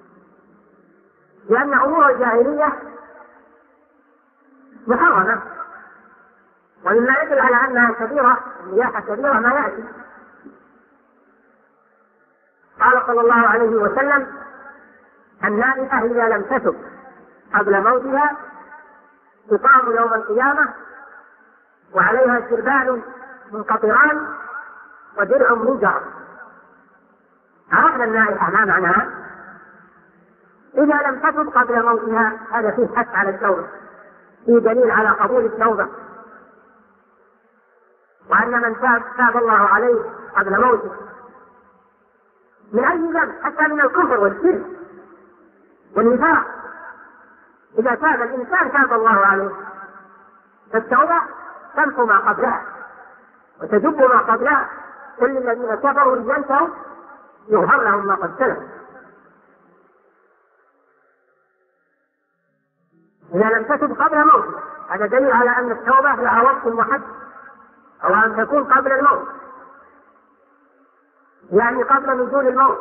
لأن أمور الجاهلية محرمة، ومما يدل على أنها كبيرة النياحة كبيرة ما يأتي. قال صلى الله عليه وسلم: النائحة إذا لم تتب قبل موتها تقام يوم القيامة وعليها سربال من قطران ودرع من جرب. عرفنا النائحة ما معناها؟ إذا لم تتب قبل موتها، هذا فيه حث على التوبة، فيه دليل على قبول التوبة، وأن من تاب تاب الله عليه قبل موته من أي ذنب، حتى من الكفر والشرك والنفاق. إذا تاب الإنسان تاب الله عليه، فالتوبة تمحو ما قبلها وتجب ما قبلها. كل الذين كفروا رجالتهم يغفر لهم ما قد سلف. إذا لم تتب قبل موته، هذا دليل على أن التوبة لها وقت محدد، أو أن تكون قبل الموت، يعني قبل نزول الموت.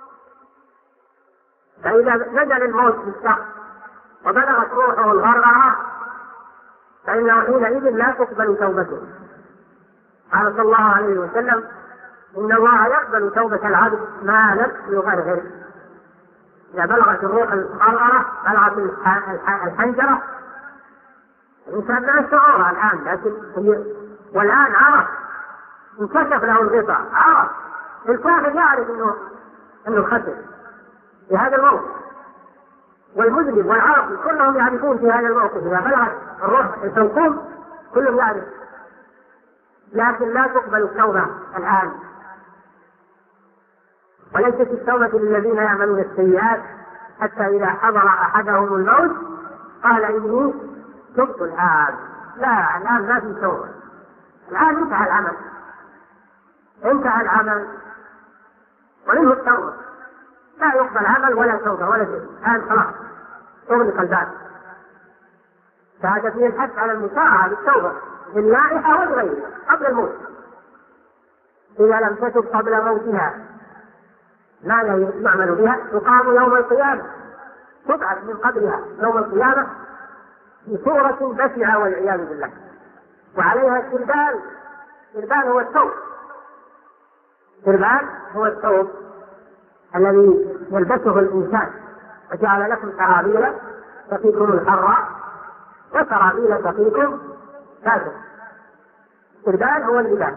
فإذا نزل الموت بالشخص وبلغت روحه الغرغرة فإنه حينئذ لا تقبل توبته. قال صلى الله عليه وسلم: إن الله يقبل توبة العبد ما لم يغرغر. إذا بلغت الروح الغرغرة، بلغت الحنجرة، الإنسان لا يشعرها الآن، لكن والآن عرف، انكشف له الغطاء، عرف. الكافر يعرف انه انه خسر في هذا الموقف، والمذنب والعاصي كلهم يعرفون في هذا الموقف. اذا بلغت الروح الحلقوم كلهم يعرف، لكن لا تقبل التوبة الآن. وليست التوبة للذين يعملون السيئات حتى إذا حضر أحدهم الموت قال إني تبت الآن. لا، الآن ما في توبة، الآن انتهى العمل، انتهى العمل ومنه التوبة. لا يقبل عمل ولا توبة ولا شيء، الآن خلاص أغلق الباب. فهذا فيه الحث على المسارعة بالتوبة بالنائحة والغيرها قبل الموت. إذا لم تتب قبل موتها ما يعمل بها؟ تقام يوم القيامة، تبعث من قبلها يوم القيامة في صورة بشعة والعياذ بالله، وعليها سربال. سربال هو الثوب، سربال هو الثوب الذي يلبسه الإنسان. وجعل لكم سرابيل تقيكم الحر وسرابيل تقيكم بأسا. سربال هو اللباس.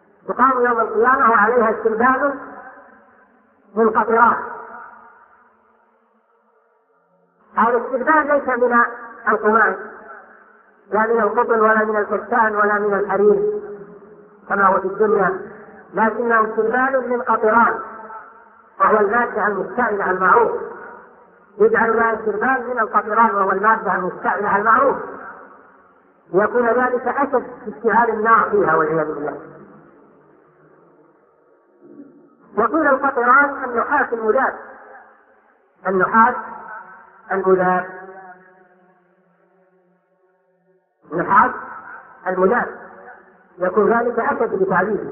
تقام يوم القيامة وعليها سربال من قطران هذا الاستبدال ليس من القماش، لا من القطن ولا من الكتان ولا من الحرير كما هو في الدنيا، لكنه استبدال من قطران وهو المادة المستعملة المعروف، يجعل لها استبدال من القطران وهو المادة المستعملة المعروف، ليكون ذلك أسد في اشتعال النار فيها والعياذ بالله. وقيل القطران النحاس المذاب، النحاس المذاب النحاس المذاب يكون ذلك أسد بتعبيره،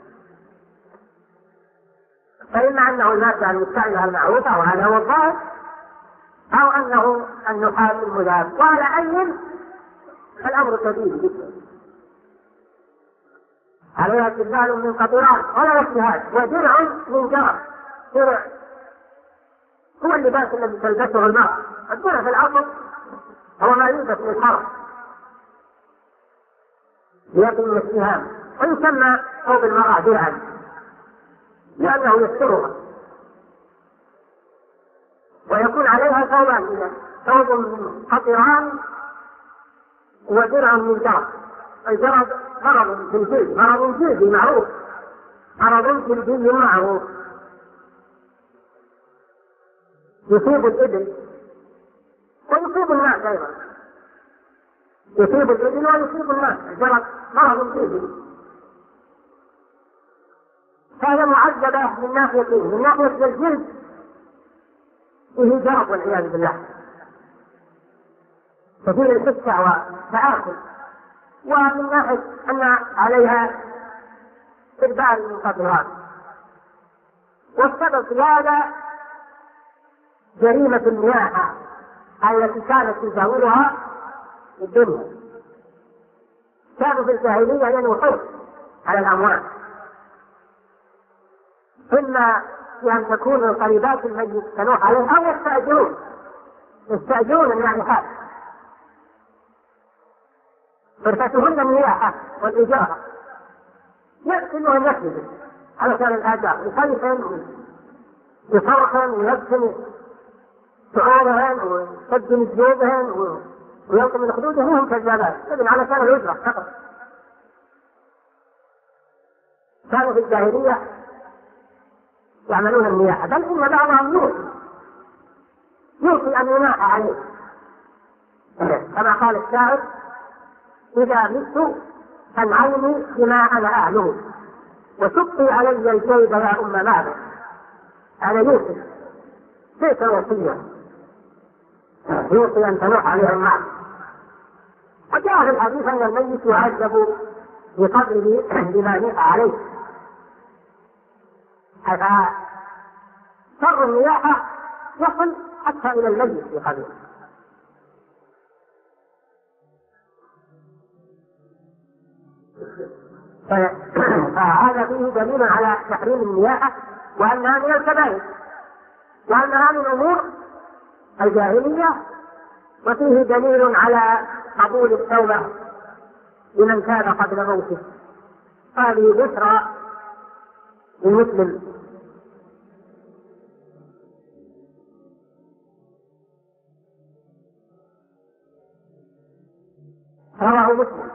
فإما أنه المادة المستعملة المعروفة وهذا هو الظاهر، أو أنه النحاس المذاب، وعلى أي الأمر كبير جدا. عليها استبدال من قطران ولا اجتهاد، ودرع من جرى. درع هو اللباس الذي تلبسه المرأة، الدرع في الأصل هو ما يلبس للحرب ليكن من السهام، ويسمى ثوب المرأة درعا لأنه يسترها، ويكون عليها ثوبان، ثوب من قطران ودرع من جرى. الجرى مرض في الجلد، مرض جلدي معروف، مرض جلدي معروف يصيب الإبل ويصيب الناس أيضا، يصيب الإبل ويصيب الناس، الجرى مرض جلدي، فهي معذبة من ناحيتين، من ناحية الجلد فيه جرب والعياذ بالله، ففيه الحسة وتآكل، ومن ناحية أن عليها استبدال من قطران. والسبب في هذا جريمة المياه التي كانت تزاولها الدنيا، كانوا في الجاهلية ينوحون على الأموال، إما بأن تكون القريبات الميت تنوح عليها أو يستأجرون يستأجرون النائحات، فرفتهن المياحة والإجارة، يأكلون يكذب على كان الآجار يخلفن يصرخن ويبسن شعورهن ويقدم جيوبهن ويلقم من خدودهن، وهم كذابات إذن على كان الأجرة فقط. كانوا في الجاهلية يعملون المياحة، بل إن بعضهم يوصي يوصي أن يناح عليه، كما قال الشاعر: إذا مت فانعوني بما أنا أهله وشقي علي الجيب يا أم مالك. أنا يوسف كيف وصية يوصي أن تنوح عليه المال. وجاء في الحديث أن الميت يعذب بقدره بما نيح عليه، فشر النياحة يصل حتى إلى الميت بقدره. فهذا فيه دليل على تحريم النياحة وأنها من الكبائر وأنها من أمور الجاهلية، وفيه دليل على قبول التوبة لمن تاب قبل موته. هذه بشرى للمسلم. رواه مسلم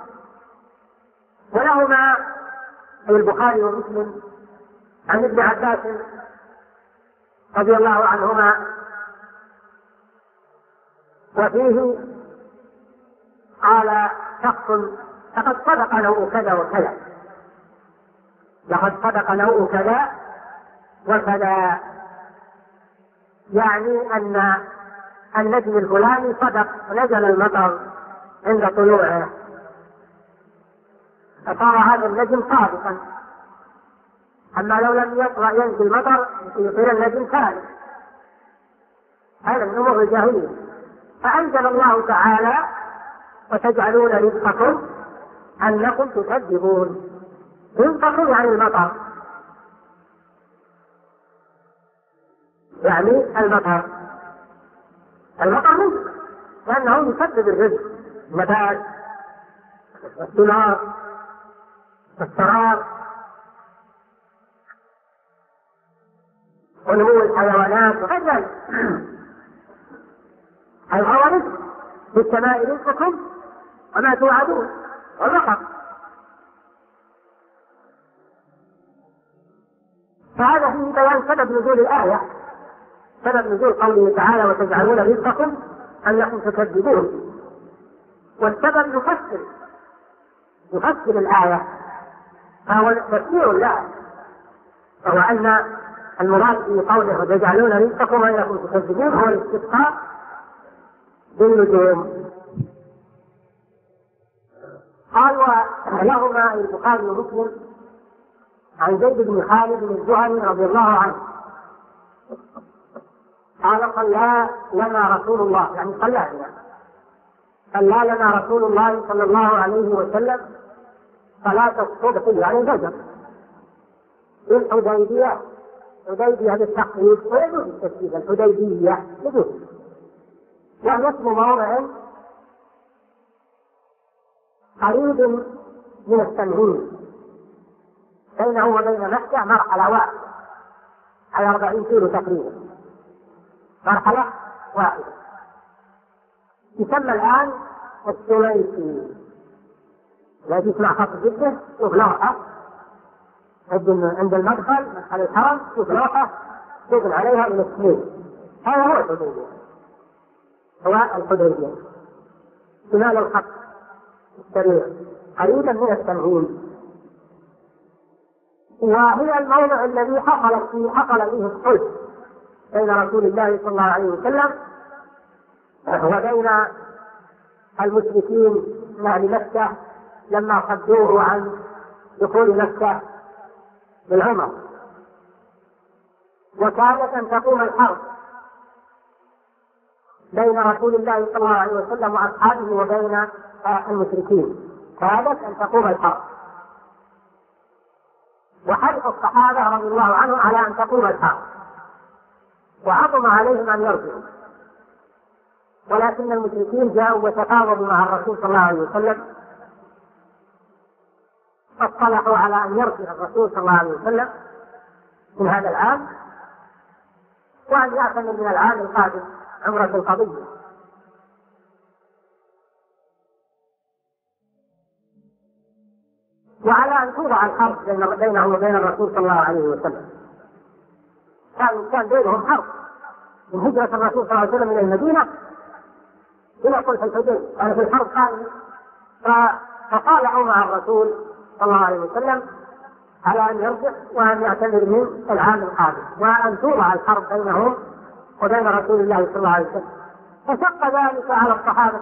ولهما في البخاري ومسلم عن ابن عباس رضي الله عنهما، وفيه قال شخص: لقد صدق نوء كذا وكذا، لقد صدق نوء كذا وكذا، يعني أن النجم الفلاني صدق، نزل المطر عند طلوعه، فصار هذا النجم صادقا. أما لو لم يطلع ينزل مطر يصير النجم كاذب. هذا من أمور الجاهلية. فأنزل الله تعالى: وتجعلون رزقكم أنكم تكذبون. رزقكم يعني المطر، يعني المطر المطر رزق، لأنه يسبب الرزق، النبات والثمار والثمار ونمو الحيوانات وغير ذلك. أي هو رزق في السماء رزقكم وما توعدون والرقم. فهذا فيه بيان سبب نزول الآية، سبب نزول قوله تعالى وتجعلون رزقكم أنكم تكذبون. والسبب يفسر يفسر الآية، فهو تفسير لها، وهو أن المراد في قوله وتجعلون رزقكم أنكم تكذبون هو الاستسقاء بالنجوم. قال ولهما البخاري ومسلم عن زيد بن خالد بن الجهني رضي الله عنه قال صلى لنا رسول الله، يعني صلى لنا صلى لنا رسول الله صلى الله عليه وسلم صلاة الصبح يعني الفجر في الحديبية. الحديبية بالتخفيف ويجوز التشديد، الحديبية يجوز، وهي اسم موضع قريب من التنعيم بينه وبين مكة مرحلة واحدة على أربعين كيلو تقريبا، مرحلة واحدة. يسمى الآن السويسي، الذي يسمع خط جدة شوف لوحة عند المدخل مدخل الحرم، شوف لوحة تبنى عليها من السويس، هذا هو الحديبية، هو الحديبية شمال الخط السريع قريبا من التنعيم. وهي الموضع الذي حصل فيه حصل فيه الصلح بين رسول الله صلى الله عليه وسلم وبين المشركين من أهل مكة لما صدوه عن دخول مكة بالعمر، وكانت أن تقوم الحرب بين رسول الله صلى الله عليه وسلم وأصحابه وبين المشركين، كانت أن تقوم الحرب، وحرص الصحابة رضي الله عنهم على أن تقوم الحرب، وعظم عليهم أن يرجعوا، ولكن المشركين جاءوا وتفاوضوا مع الرسول صلى الله عليه وسلم، فاصطلحوا على أن يرجع الرسول صلى الله عليه وسلم من هذا العام وأن يعتمر من العام القادم عمرة القضية. وعلى أن توضع الحرب بينه وبين الرسول صلى الله عليه وسلم، كان كان بينهم حرب من هجرة الرسول صلى الله عليه وسلم إلى المدينة إلى صلح الحديبية، كان في الحرب قائمة، فصالحوا مع الرسول صلى الله عليه وسلم على أن يرجع وأن يعتمر من العام القادم، وأن توضع الحرب بينهم وبين رسول الله صلى الله عليه وسلم. فشق ذلك على الصحابة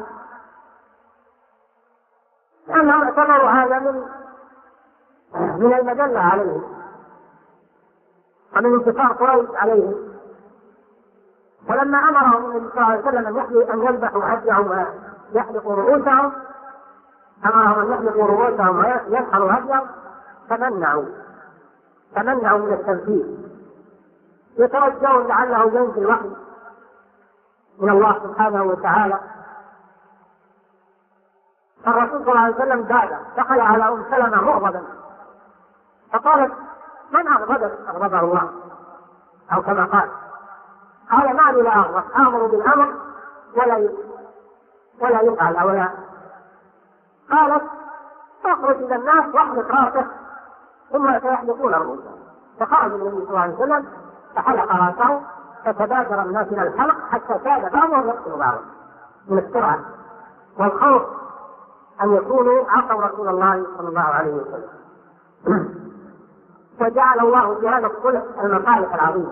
لأنهم اعتبروا هذا من من المدلة عليهم ومن انتصار قريش عليهم. ولما أمرهم النبي صلى الله عليه وسلم أن يذبحوا هديهم ويحلقوا رؤوسهم، أمرهم أن يحلقوا رؤوسهم وينحروا هديهم، تمنعوا تمنعوا من التنفيذ، يترجون لعله ينزل وحي من الله سبحانه وتعالى. الرسول صلى الله عليه وسلم بادر دخل على أم سلمة مغضبا فقالت من أغضبك؟ أغضبه الله، أو كما قال قال ما لي لا أغضب، آمر بالأمر ولا ولا يفعل أو لا. قالت تخرج إلى الناس واحلق راسه ثم سيحلقون رؤوسهم. فخرج النبي صلى الله عليه وسلم فحلق راسه، فتبادر الناس إلى الحلق حتى كاد بعضهم يقتل بعضا من السرعة والخوف أن يكونوا عصوا رسول الله صلى الله عليه وسلم. فجعل الله في هذا الصلح المصالح العظيمة،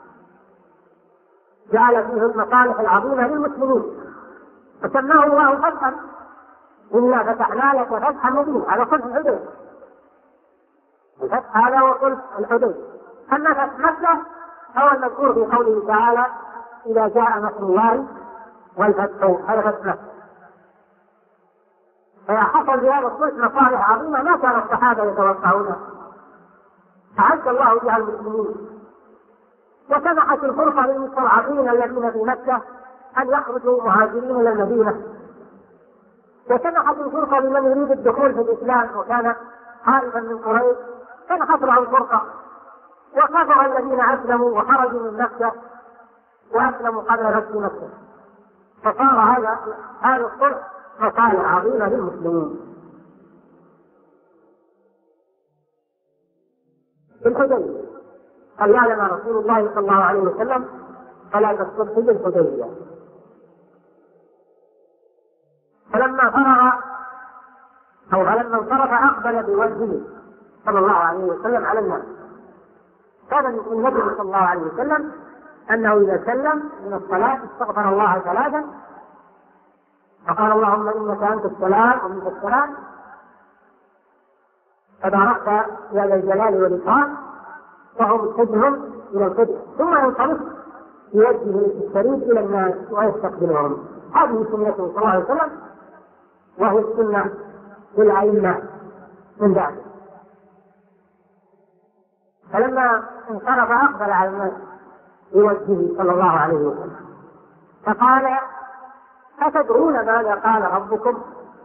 جعل فيه المصالح العظيمة للمسلمين، فسماه الله فتحا، إنا فتحنا لك فتحا مبينا، على صلح الحديبية. الفتح هذا هو صلح الحديبية. أما فتح مكة هو المذكور في قوله تعالى إذا جاء نصر الله والفتح، هذا فتح مكة. فحصل بهذا الصلح مصالح عظيمة ما كان الصحابة يتوقعونها، أعز الله بها المسلمين، وسمحت الفرصة للمستضعفين الذين في مكة أن يخرجوا مهاجرين إلى المدينة، وسمحت الفرصة لمن يريد الدخول في الإسلام وكان خائفا من قريش، سمحت له الفرصة، وكفر الذين أسلموا وخرجوا من مكة وأسلموا قبل فتح مكة. فصار هذا هذا الصلح مصالح عظيمة للمسلمين. في الحديبية قال يعلم رسول الله صلى الله عليه وسلم صلاة الصبح بالحديبية. فلما فرغ أو فلما انصرف أقبل بوجهه صلى الله عليه وسلم على الناس. كان من النبي صلى الله عليه وسلم أنه إذا سلم من الصلاة استغفر الله ثلاثا فقال اللهم إنك أنت السلام ومنك السلام تباركت يا ذا الجلال والإكرام وهو متجه إلى القبلة ثم ينصرف بوجهه الشريف إلى الناس ويستقبلهم. هذه سنته صلى الله عليه وسلم وهي السنة للأئمة من بعده. فلما انصرف أقبل على الناس بوجهه صلى الله عليه وسلم فقال أتدرون ماذا قال ربكم؟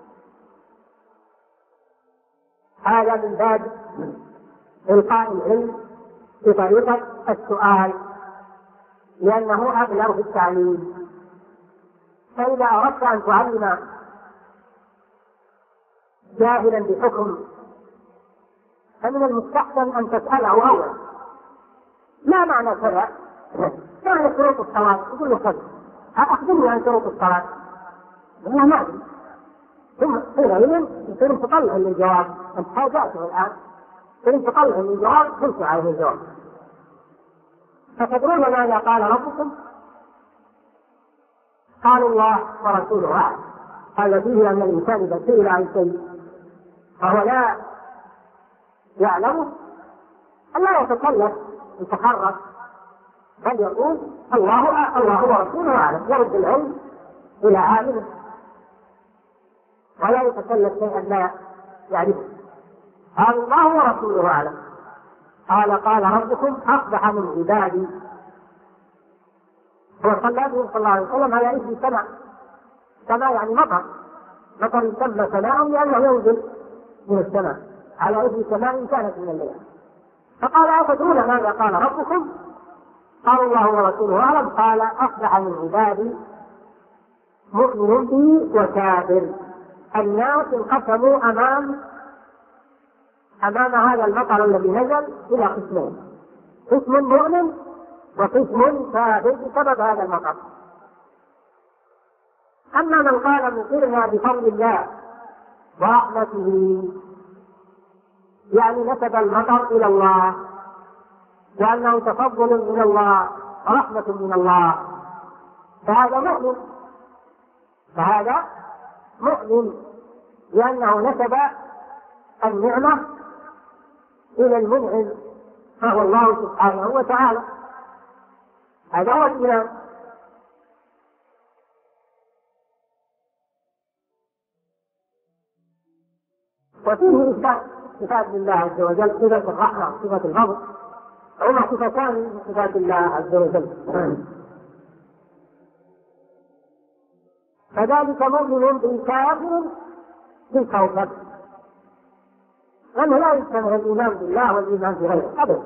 هذا من باب إلقاء العلم بطريقة السؤال لأنه أبلغ في التعليم. فإذا أردت أن تعلم جاهلا بحكم فمن المستحسن أن تسأله أولا ما معنى كذا؟ معنى شروط الصلاة؟ يقول له كذا أخبرني عن شروط الصلاة. لا ما أدري. ثم حينئذ يصير تطلع للجواب. أنت حاجاته الآن يصير تطلع للجواب قلت عليه الجواب. فتدرون ماذا قال ربكم؟ قالوا الله ورسوله أعلم. هذا فيه أن الإنسان إذا سئل عن شيء فهو لا يعلمه ألا يتكلف يتحرك بل يقول الله الله ورسوله أعلم يرد العلم إلى عالمه ولا يتكلف شيئا لا يعرفه. قال الله ورسوله أعلم. قال قال ربكم أصبح من عبادي. هو صلى الله عليه وسلم على اسم سماء. سماء يعني مطر. مطر يسمى سماء لأنه ينزل من السماء على اسم سماء كانت من الليل. فقال أتدرون ماذا قال ربكم؟ قال الله ورسوله أعلم. قال أصبح من عبادي مؤمن بي وكافر. الناس انقسموا أمام أمام هذا المطر الذي نزل إلى قسمين، قسم مؤمن وقسم كافر بسبب هذا المطر. أما من قال مطرنا بفضل الله ورحمته يعني نسب المطر إلى الله وأنه تفضل من الله ورحمة من الله فهذا مؤمن فهذا مؤمن لأنه نسب النعمة إلى المنعم فهو الله سبحانه وتعالى. هذا هو الإيمان. وفيه إثبات صفات لله عز وجل صفة الرحمة وصفة الغضب هما صفتان من صفات الله عز وجل. فذلك مؤمن بكافر بالكوكب لأنه لا يجتمع الإيمان بالله والإيمان بغيره أبدا.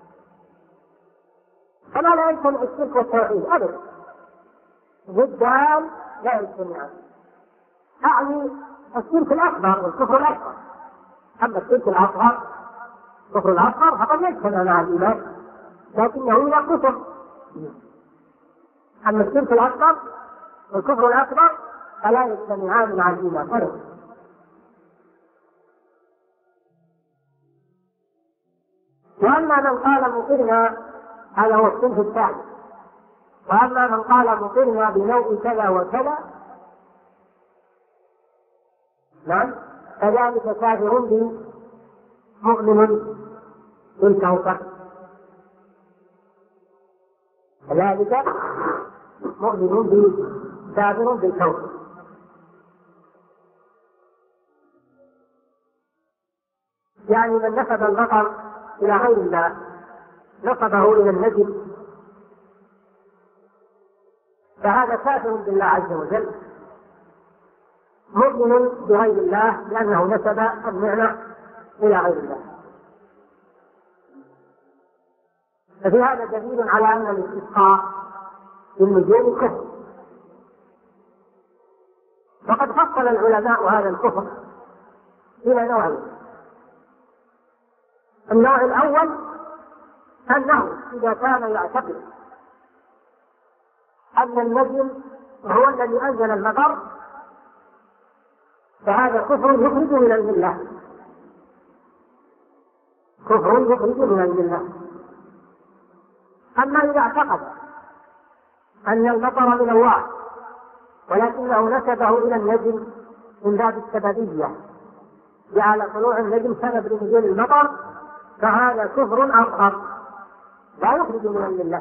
كما لا يجتمع الشرك والتوحيد أبدا ضدان لا يجتمعان. أعني الشرك الأكبر والكفر الأكبر. أما الشرك الأصغر الكفر الأصغر فقد يجتمع مع الإيمان لكنه لا كفر. أما الشرك الأكبر والكفر الأكبر فلا يجتمعان مع الإيمان أبدا. وأما من قال مطرنا هذا هو الصنف الثاني. وأما من قال مطرنا بنوع كذا وكذا نعم كذلك كافر به مؤمن بالكوكب. كذلك مؤمن به كافر بالكوكب. يعني من نسب المطر إلى غير الله نسبه إلى النجم فهذا كافر بالله عز وجل مؤمن بغير الله لأنه نسب النعمة إلى غير الله. ففي هذا دليل على أن الاستسقاء بالنجوم كفر وقد فصل العلماء هذا الكفر إلى نوعين. النوع الأول أنه إذا كان يعتقد أن النجم هو الذي أنزل المطر فهذا كفر يخرج من الملة، كفر يخرج من الملة. أما إذا اعتقد أن المطر من الله ولكنه نسبه إلى النجم من باب السببية، جعل طلوع النجم سبب لنزول المطر، فهذا كفر أصغر لا يخرج من الملة،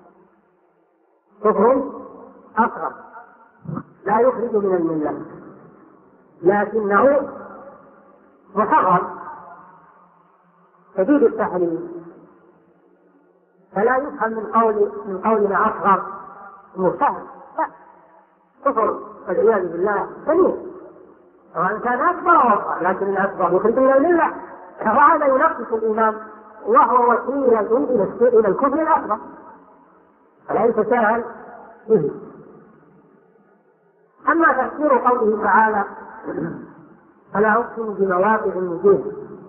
كفر أصغر لا يخرج من الملة، لكنه محرم شديد التحريم، فلا يفهم من قول من قولنا أصغر مستهل، لا، كفر والعياذ بالله كبير، وأن كان أكبر أصغر، لكن الأكبر يخرج من الملة، فهذا ينقص الإيمان وهو وسيلة إلى الكفر الأكبر، فليس سهل به. أما تفسير قوله تعالى فلا أقسم بمواقع النجوم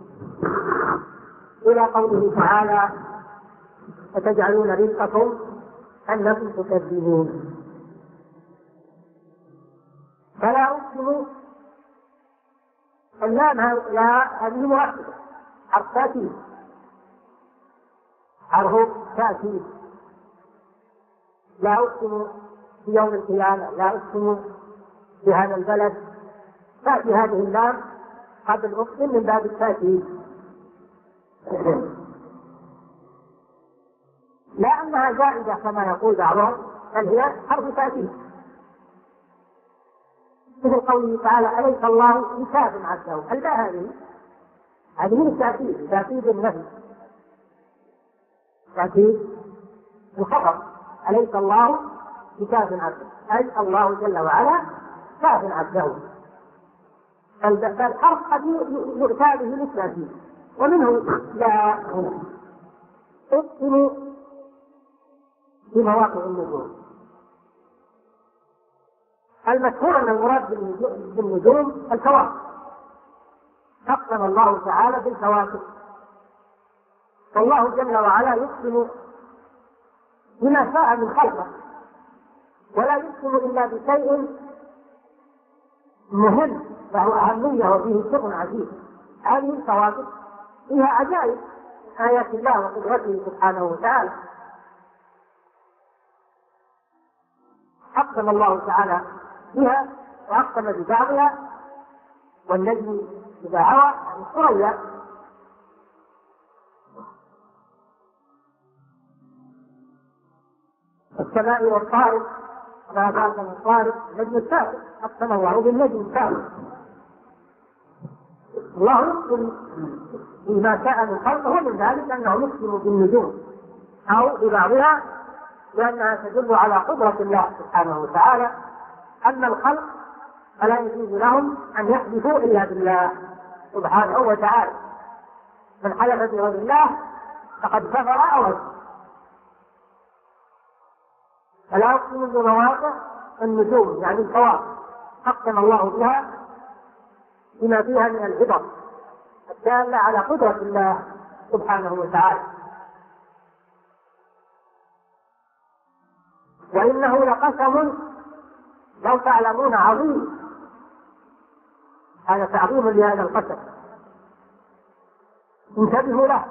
إلى قوله تعالى فتجعلون رزقكم أنكم تكذبون، فلا أقسم اللام لا هذه مؤكدة، حرف تأكيد، حرف تأكيد، لا أقسم بيوم القيامة، لا أقسم بهذا البلد، تأتي هذه اللام قبل أقسم من باب التأكيد، لا أنها زائدة كما يقول بعضهم، بل هي حرف تأكيد، مثل قوله تعالى أليس الله بكاف عبده، الباء هذه هذه من التأكيد، تأكيد النفي، تأكيد الخبر، أليس الله بكاف عبده، أي الله جل وعلا كاف عبده، فالحرف قد يؤتى به للتأكيد، ومنه لا هنا اقسم بمواقع النجوم. المشهور أن المراد بالنجوم الكواكب، أقسم الله تعالى بالكواكب، فالله جل وعلا يقسم بما شاء من خلقه، ولا يقسم إلا بشيء مهم له أهمية وفيه سر عجيب. هذه الكواكب فيها عجائب آيات الله وقدرته سبحانه وتعالى، أقسم الله تعالى بها وأقسم ببعضها، والنجم إذا هوى الثريا، السماء والطارق، ما بعد من الطارق النجم الثالث، أقسم الله بالنجم الثالث. الله يقسم بما شاء من خلقه، ومن ذلك أنه يقسم بالنجوم أو ببعضها، لأنها تدل على قدرة الله سبحانه وتعالى، أن الخلق فلا يجوز لهم أن يحدثوا إلا بالله سبحانه وتعالى، من حلف بغير الله فقد كفر أو أشرك. فلا أقسم بمواقع النجوم يعني الكواكب، أقسم الله بها بما فيها من العبر الدالة على قدرة الله سبحانه وتعالى. وإنه لقسم لو تعلمون عظيم، هذا تعظيم لهذا القسم، انتبهوا له.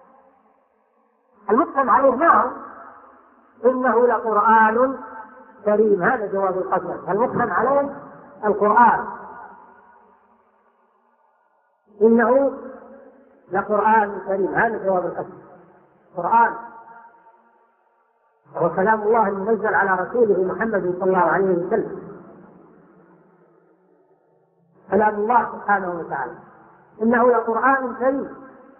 المقسم عليه معه إنه لقرآن كريم، هذا جواب القسم، المقسم عليه القرآن، إنه لقرآن كريم، هذا جواب القسم، قرآن هو كلام الله المنزل على رسوله محمد صلى الله عليه وسلم، كلام الله سبحانه وتعالى، إنه لقرآن كريم،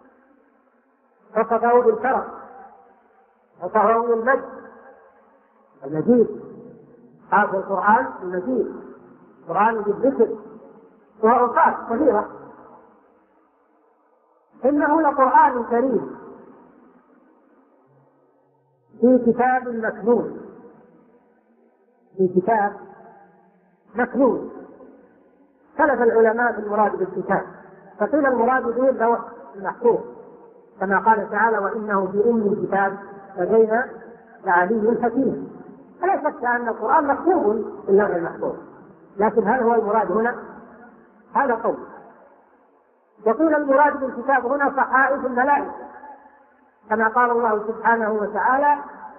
وصفه بالكرم، وصفه بالمجد المجيد، هذا القرآن المجيد، قرآن بالذكر وهو أوقات كثيرة، إنه لقرآن كريم في كتاب مكنون، في كتاب مكنون، اختلف العلماء في المراد بالكتاب، فقيل المراد به اللوح المحفوظ كما قال تعالى وإنه في أم الكتاب لدينا لعلي حكيم. فلا شك أن القرآن مكتوب في اللوح المحفوظ، لكن هل هو المراد هنا؟ هذا قول. وقيل المراد بالكتاب هنا صحائف الملائكة كما قال الله سبحانه وتعالى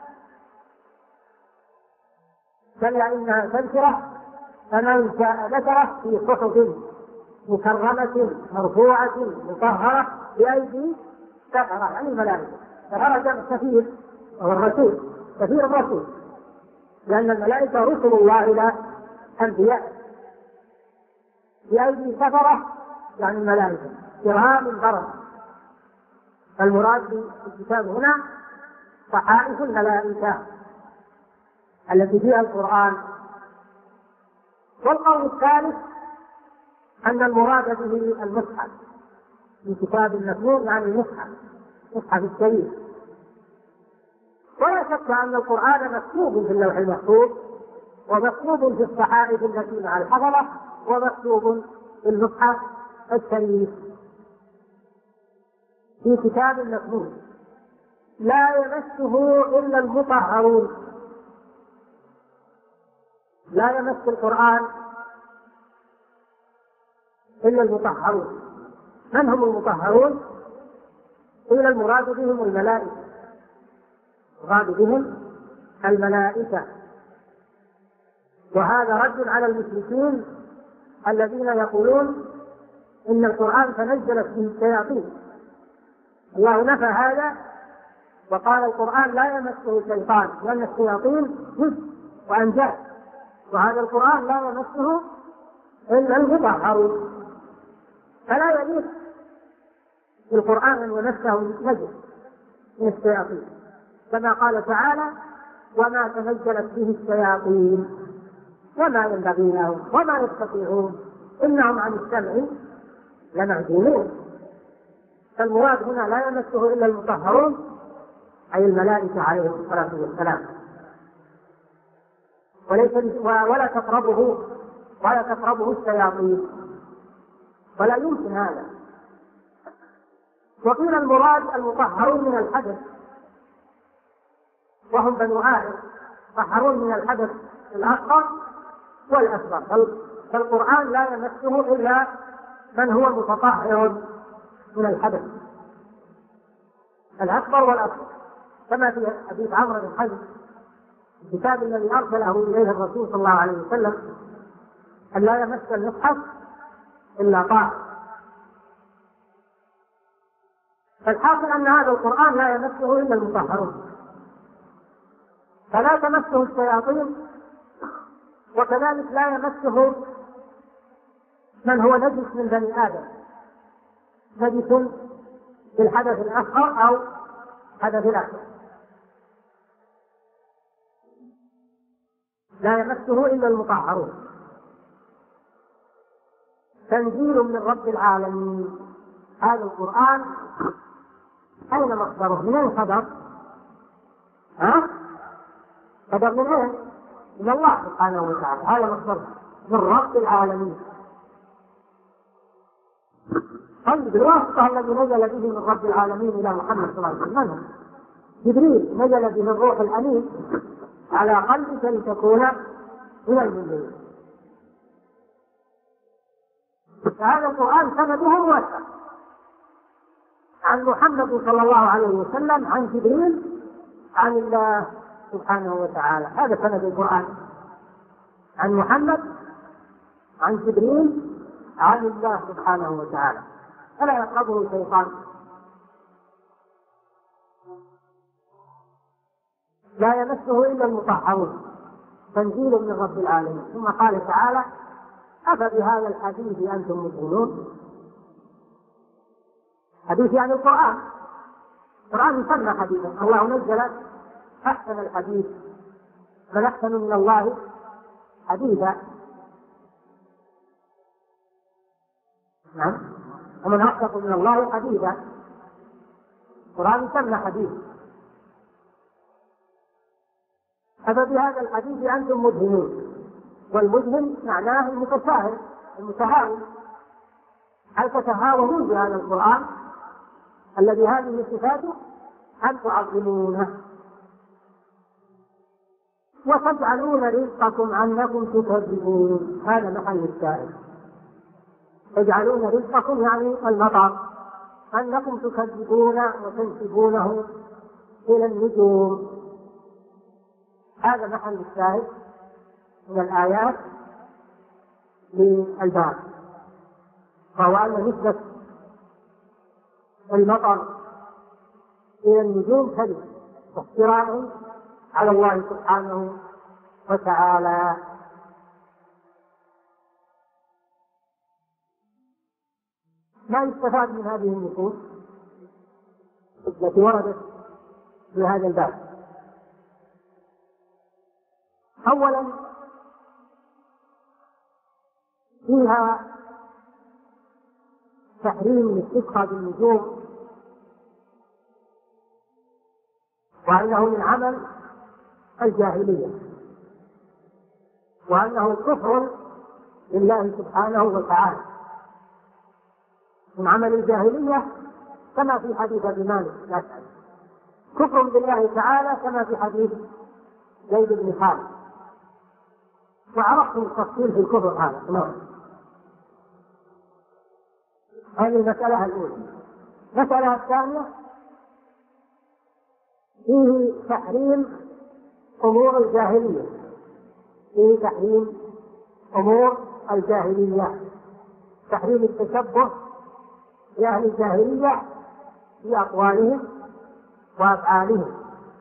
كلا إنها تذكرة فمن شاء ذكره في صحف مكرمة مرفوعة مطهرة بأيدي سفرة، يعني الملائكة. سفرة جمع سفير وهو الرسول، سفير الرسول، لأن الملائكة رسل الله إلى أنبياء. بأيدي سفرة يعني الملائكة كرام بررة. المراد بالكتاب هنا صحائف الملائكة التي فيها القرآن. والقول الثالث أن المراد به المصحف من كتاب المكنون، يعني المصحف مصحف الشريف. ولا شك أن القرآن مكتوب في اللوح المحفوظ ومكتوب في الصحائف التي مع الحفظة ومكتوب في المصحف الشريف في كتاب مكنون لا يمسه إلا المطهرون. لا يمس القرآن إلا المطهرون. من هم المطهرون؟ إلا المراد بهم الملائكة، المراد بهم الملائكة. وهذا رد على المشركين الذين يقولون إن القرآن تنزلت به الشياطين. الله نفى هذا وقال القرآن لا يمسه الشيطان لأن الشياطين جزء وأنجاز، وهذا القرآن لا يمسه إلا المطهرون. فلا يليق بالقرآن أن يمسه نجس من الشياطين، كما قال تعالى وما تنزلت به الشياطين وما ينبغي لهم وما يستطيعون إنهم عن السمع لمعزولون. فالمراد هنا لا يمسه إلا المطهرون أي الملائكة عليهم الصلاة والسلام، وليس ولا تقربه ولا تقربه الشياطين، ولا يمكن هذا. وقيل المراد المطهرون من الحدث وهم بنو آدم، مطهرون من الحدث الأصغر والأكبر. فالقرآن لا يمسه إلا من هو متطهر من الحدث الأكبر والأصغر، كما في حديث عمرو بن حزم الكتاب الذي أرسله إليه الرسول صلى الله عليه وسلم أن لا يمس المصحف إلا طاهر. فالحاصل أن هذا القرآن لا يمسه إلا المطهرون، فلا تمسه الشياطين، وكذلك لا يمسه من هو نجس من بني آدم، نجس في الحدث الأصغر أو حدث الأكبر، لا يمسه إلا المطهرون. تنزيل من رب العالمين. هذا القرآن أين مصدره؟ من أين صدر؟ ها؟ صدر من أين؟ من الله سبحانه وتعالى. هذا مصدره من رب العالمين. طيب الواسطة الذي نزل به من رب العالمين إلى محمد صلى الله عليه وسلم جبريل نزل به الروح الأمين على قلبك لتكون من المنذرين. فهذا القرآن سنده موثق عن محمد صلى الله عليه وسلم عن جبريل عن الله سبحانه وتعالى. هذا سند القرآن عن محمد عن جبريل عن الله سبحانه وتعالى، فلا يقربه الشيطان. لا يمسه إلا المطهرون. تنزيل من رب العالمين. ثم قال تعالى أفبهذا الحديث أنتم مدهنون. حديث يعني القرآن. القرآن يسمى حديثا. الله نزل أحسن الحديث، من أحسن من الله حديثا. نعم، ومن أصدق من الله حديثا. القرآن يسمى حديث. أفبهذا الحديث أنتم مدهنون. والمدهن معناه المتساهل المتهاون. هل تتهاونون بهذا القرآن الذي هذه صفاته أم تعظمونه وتجعلون رزقكم أنكم تكذبون؟ هذا محل الشاهد. تجعلون رزقكم يعني المطر أنكم تكذبون وتنسبونه إلى النجوم. هذا محل الشاهد من الآيات للباب، فهو أن نسبة المطر إلى النجوم كذب وافتراء على الله سبحانه وتعالى. ما يستفاد من هذه النصوص التي وردت في هذا الباب؟ أولا فيها تحريم الاستسقاء بالنجوم، وأنه من عمل الجاهلية، وأنه كفر لله سبحانه وتعالى، من عمل الجاهلية كما في حديث ابن مالك الأشعري، كفر بالله تعالى كما في حديث زيد بن خالد. وعرفتم التفصيل في الكفر هذا تمام. هذه المسألة الأولى. المسألة الثانية فيه تحريم أمور الجاهلية، فيه تحريم أمور الجاهلية، تحريم التشبه بأهل الجاهلية في أقوالهم وأفعالهم.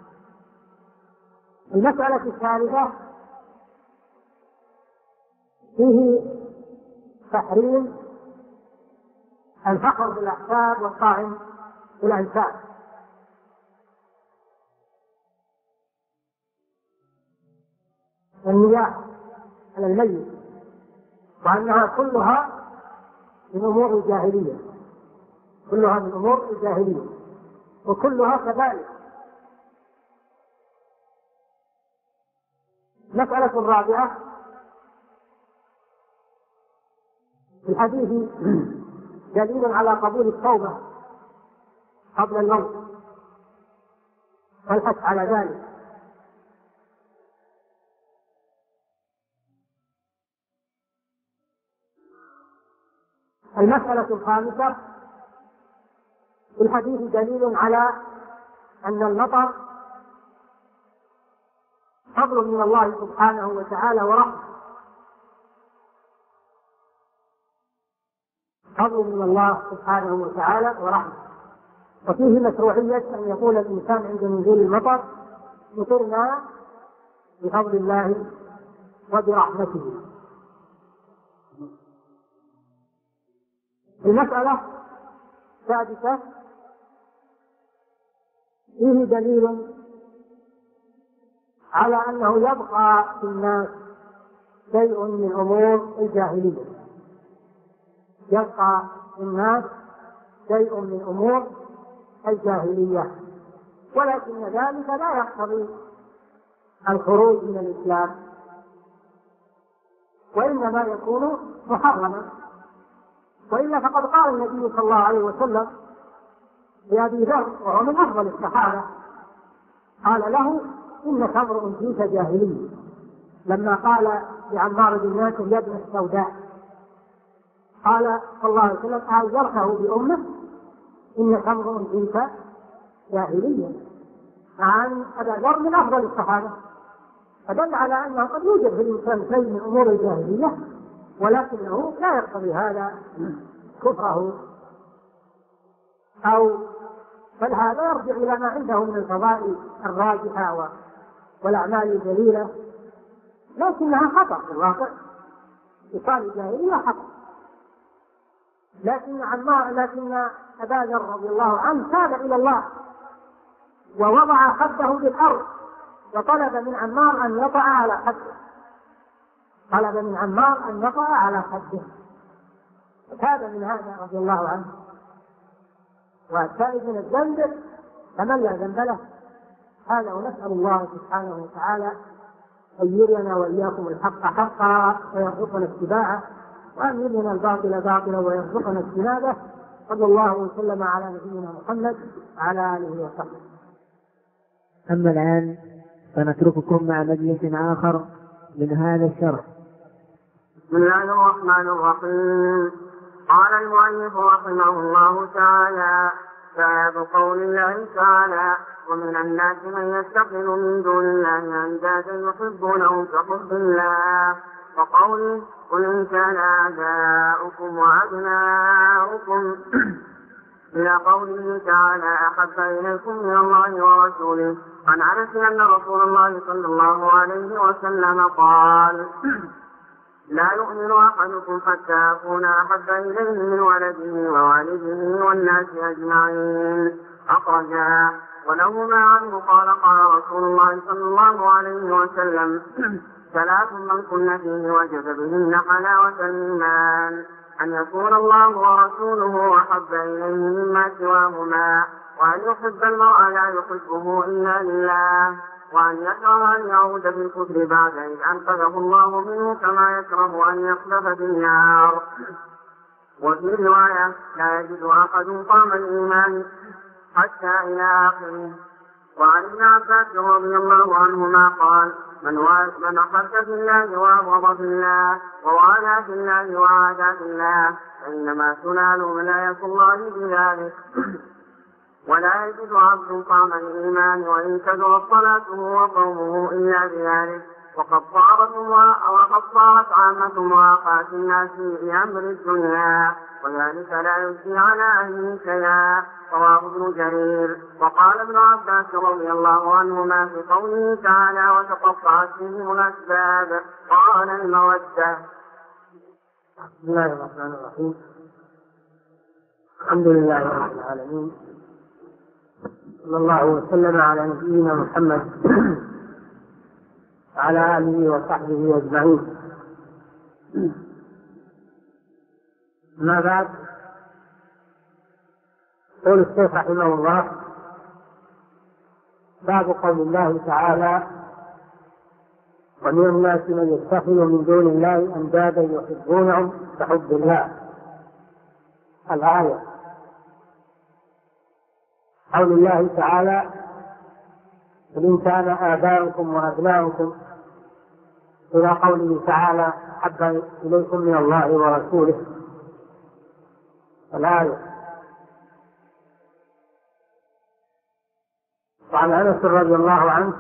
المسألة الثالثة فيه تحريم الفخر بالأحساب والطعن بالأنساب. والنياح على الميت، وأنها كلها من أمور الجاهلية، كلها من أمور الجاهلية وكلها كذلك. المسألة الرابعة في الحديث دليل على قبول التوبة قبل الموت والحث على ذلك. المسألة الخامسة في الحديث دليل على أن المطر فضل من الله سبحانه وتعالى ورحمة، فضل من الله سبحانه وتعالى ورحمة. وفيه مشروعية أن يقول الإنسان عند نزول المطر مطرنا بفضل الله وبرحمته. المسألة السادسة فيه دليل على أنه يبقى في الناس شيء من أمور الجاهلية، يبقى في الناس شيء من أمور الجاهلية، ولكن ذلك لا يقتضي الخروج من الإسلام، وإنما يكون محرما. وإلا فقد قال النبي صلى الله عليه وسلم لأبي ذر وهو من أفضل الصحابة، قال له إنك امرؤ فيك جاهلي، لما قال لعمار بن ياسر يا ابن السوداء، قال صلى الله عليه وسلم أعذرته بأمه إنك امرؤ فيك جاهلية، عن أبا ذر من أفضل الصحابة، فدل على أنه قد يوجد في الإنسان شيء من أمور الجاهلية، ولكنه لا يقتضي هذا كفره، أو بل هذا يرجع إلى ما عنده من الفضائل الراجحة والأعمال الجليلة، لكنها خطأ في الواقع، يقال الجاهلية خطأ. لكن عمار لكن أبا ذر رضي الله عنه تاب إلى الله ووضع خده بالأرض وطلب من عمار أن يطأ على خده، طلب من عمار أن يطأ على خده، تاب من هذا رضي الله عنه. والتائب من الذنب فمن لا ذنب له. هذا ونسأل الله سبحانه وتعالى أن يرينا وإياكم الحق حقا ويرزقنا اتباعه، وأن يبين الباطل باطلا ويرزقنا اجتنابه. صلى الله وسلم على نبينا محمد وعلى آله وصحبه. أما الآن فنترككم مع مجلس آخر من هذا الشرح. بسم الله الرحمن الرحيم. قال المؤلف رحمه الله تعالى: باب قول الله تعالى: ومن الناس من يتخذ من دون الله أندادا يحبونهم كحب الله، وقوله: قل إن كان آباؤكم وأبناؤكم إلى قوله تعالى: أحب إليكم من الله ورسوله. عن أنس أن رسول الله صلى الله عليه وسلم قال: لا يؤمن أحدكم حتى أكون أحب إليه من ولده ووالده والناس أجمعين. أخرجاه. ولهما عنه قال: قال رسول الله صلى الله عليه وسلم: ثلاث من كن فيه وجد بهن حلاوة الإيمان: أن يكون الله ورسوله أحب إليه مما سواهما، وأن يحب المرء لا يحبه إلا لله، وأن يكره أن يعود بالكفر بعد إذ أنقذه الله منه كما يكره أن يقذف في النار. وفي رواية: لا يجد أحد طعم الإيمان حتى إلى آخره. وعن ابن عباس رضي الله عنهما قال: من من أحب في الله وأبغض في الله ووالى في الله وعادى في الله فإنما تنال ولاية الله بذلك. ولا يجد عبد طعم الإيمان وإن كثرت صلاته وصومه إلا بذلك. وقد صارت وقد صارت عامة مواقعة الناس بأمر الدنيا، وذلك لا يجزي على أهله شيئا. رواه ابن جرير. وقال ابن عباس رضي الله عنهما في قوله تعالى: وتقطعت بهم الأسباب. قال: المودة. بسم الله الرحمن الرحيم. الحمد لله رب العالمين، صلى الله وسلم على نبينا محمد وعلى آله وصحبه أجمعين. ما بعد، قول الشيخ رحمه الله: باب قول الله تعالى: ومن الناس من يتخذ من دون الله أندادا يحبونهم كحب الله. الآية. قول الله تعالى: قل إن كان آباؤكم وأبناؤكم إلى قوله تعالى: أحب إليكم من الله ورسوله. الآية. وعن أنس رضي الله عنه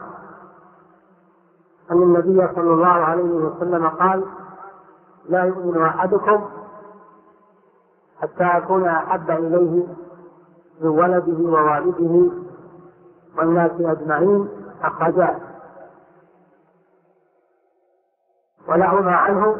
أن النبي صلى الله عليه وسلم قال: لا يؤمن أحدكم حتى أكون أحب إليه من ولده ووالده والناس أجمعين. أخرجاه. ولهما عنه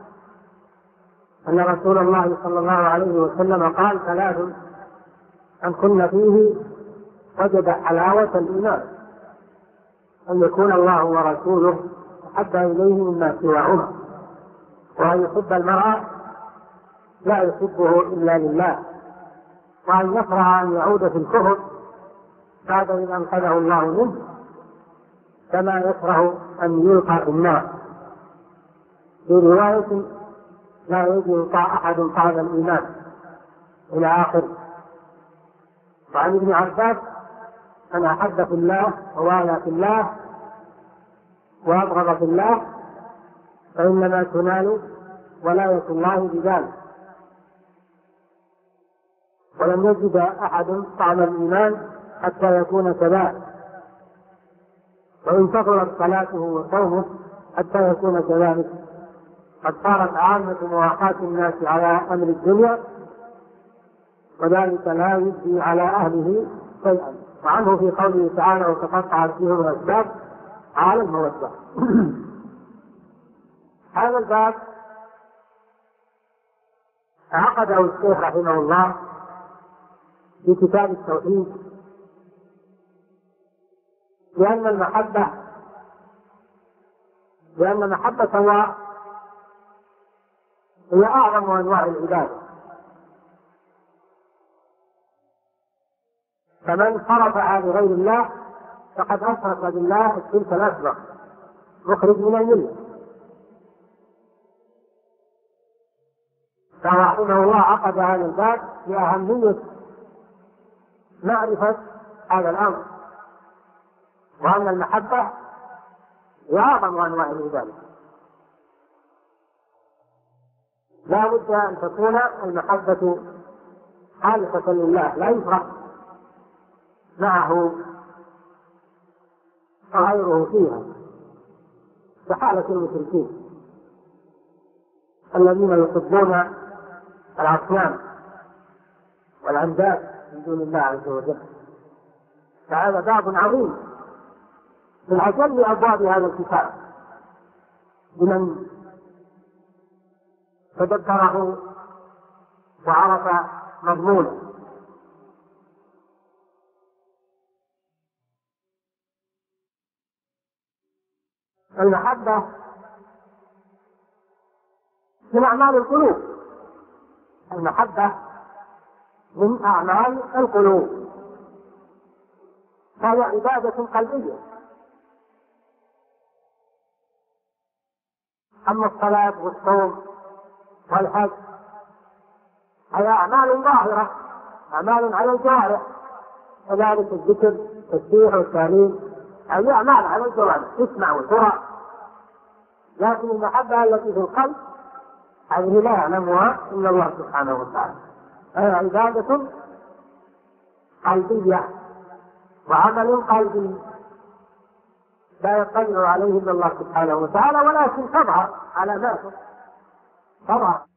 أن رسول الله صلى الله عليه وسلم قال: ثلاث من كن فيه وجد حلاوة الإيمان: أن يكون الله ورسوله أحب إليه مما سواهما، وأن يحب المرء لا يحبه إلا لله، وأن يكره أن يعود في الكفر بعد إذ أنقذه الله منه كما يكره أن يلقى في النار. في رواية: لا يجد أحد طعم الإيمان إلى آخره. وعن ابن عباس: من أحب في الله ووالى في الله وأبغض في الله فإنما تنال ولاية الله بذلك. ولم يجد أحد طعم الإيمان حتى يكون كذلك، وإن كثرت صلاته وصومه حتى يكون كذلك. قد صارت عامة مواقعة الناس على أمر الدنيا، وذلك لا يجزي على أهله شيئا. وعنه في قوله تعالى: وتقطعت بهم الأسباب. على المودة. هذا الباب عقده الشيخ رحمه الله في كتاب التوحيد، لأن المحبة لأن محبة الله هي أعظم أنواع العبادة. فمن صرفها لغير الله فقد أشرك بالله الشرك الأكبر مخرج من الملة. فرحمه الله عقد هذا الباب لأهمية معرفة هذا الأمر، وأن المحبة هي أعظم أنواع العبادة. لا بد أن تكون المحبة خالصة لله، لا يفرق معه غيره فيها، كحالة المشركين الذين يحبون الأصنام والأنداد من دون الله عز وجل. فهذا باب عظيم من أجل أبواب هذا الكتاب لمن تدبره وعرف مضمونه. المحبة من أعمال القلوب، المحبة من أعمال القلوب، فهي عبادة قلبية. أما الصلاة والصوم والحج هي أعمال ظاهرة، أعمال على الجوارح، كذلك الذكر التسبيح والتهليل هي أعمال على الجوارح تسمع وترى. لكن المحبة التي في القلب هذه لا يعلمها إلا الله سبحانه وتعالى، هي عبادة قلبية وعمل قلبي لا يطلع عليه إلا الله سبحانه وتعالى، ولكن تظهر علاماته، تظهر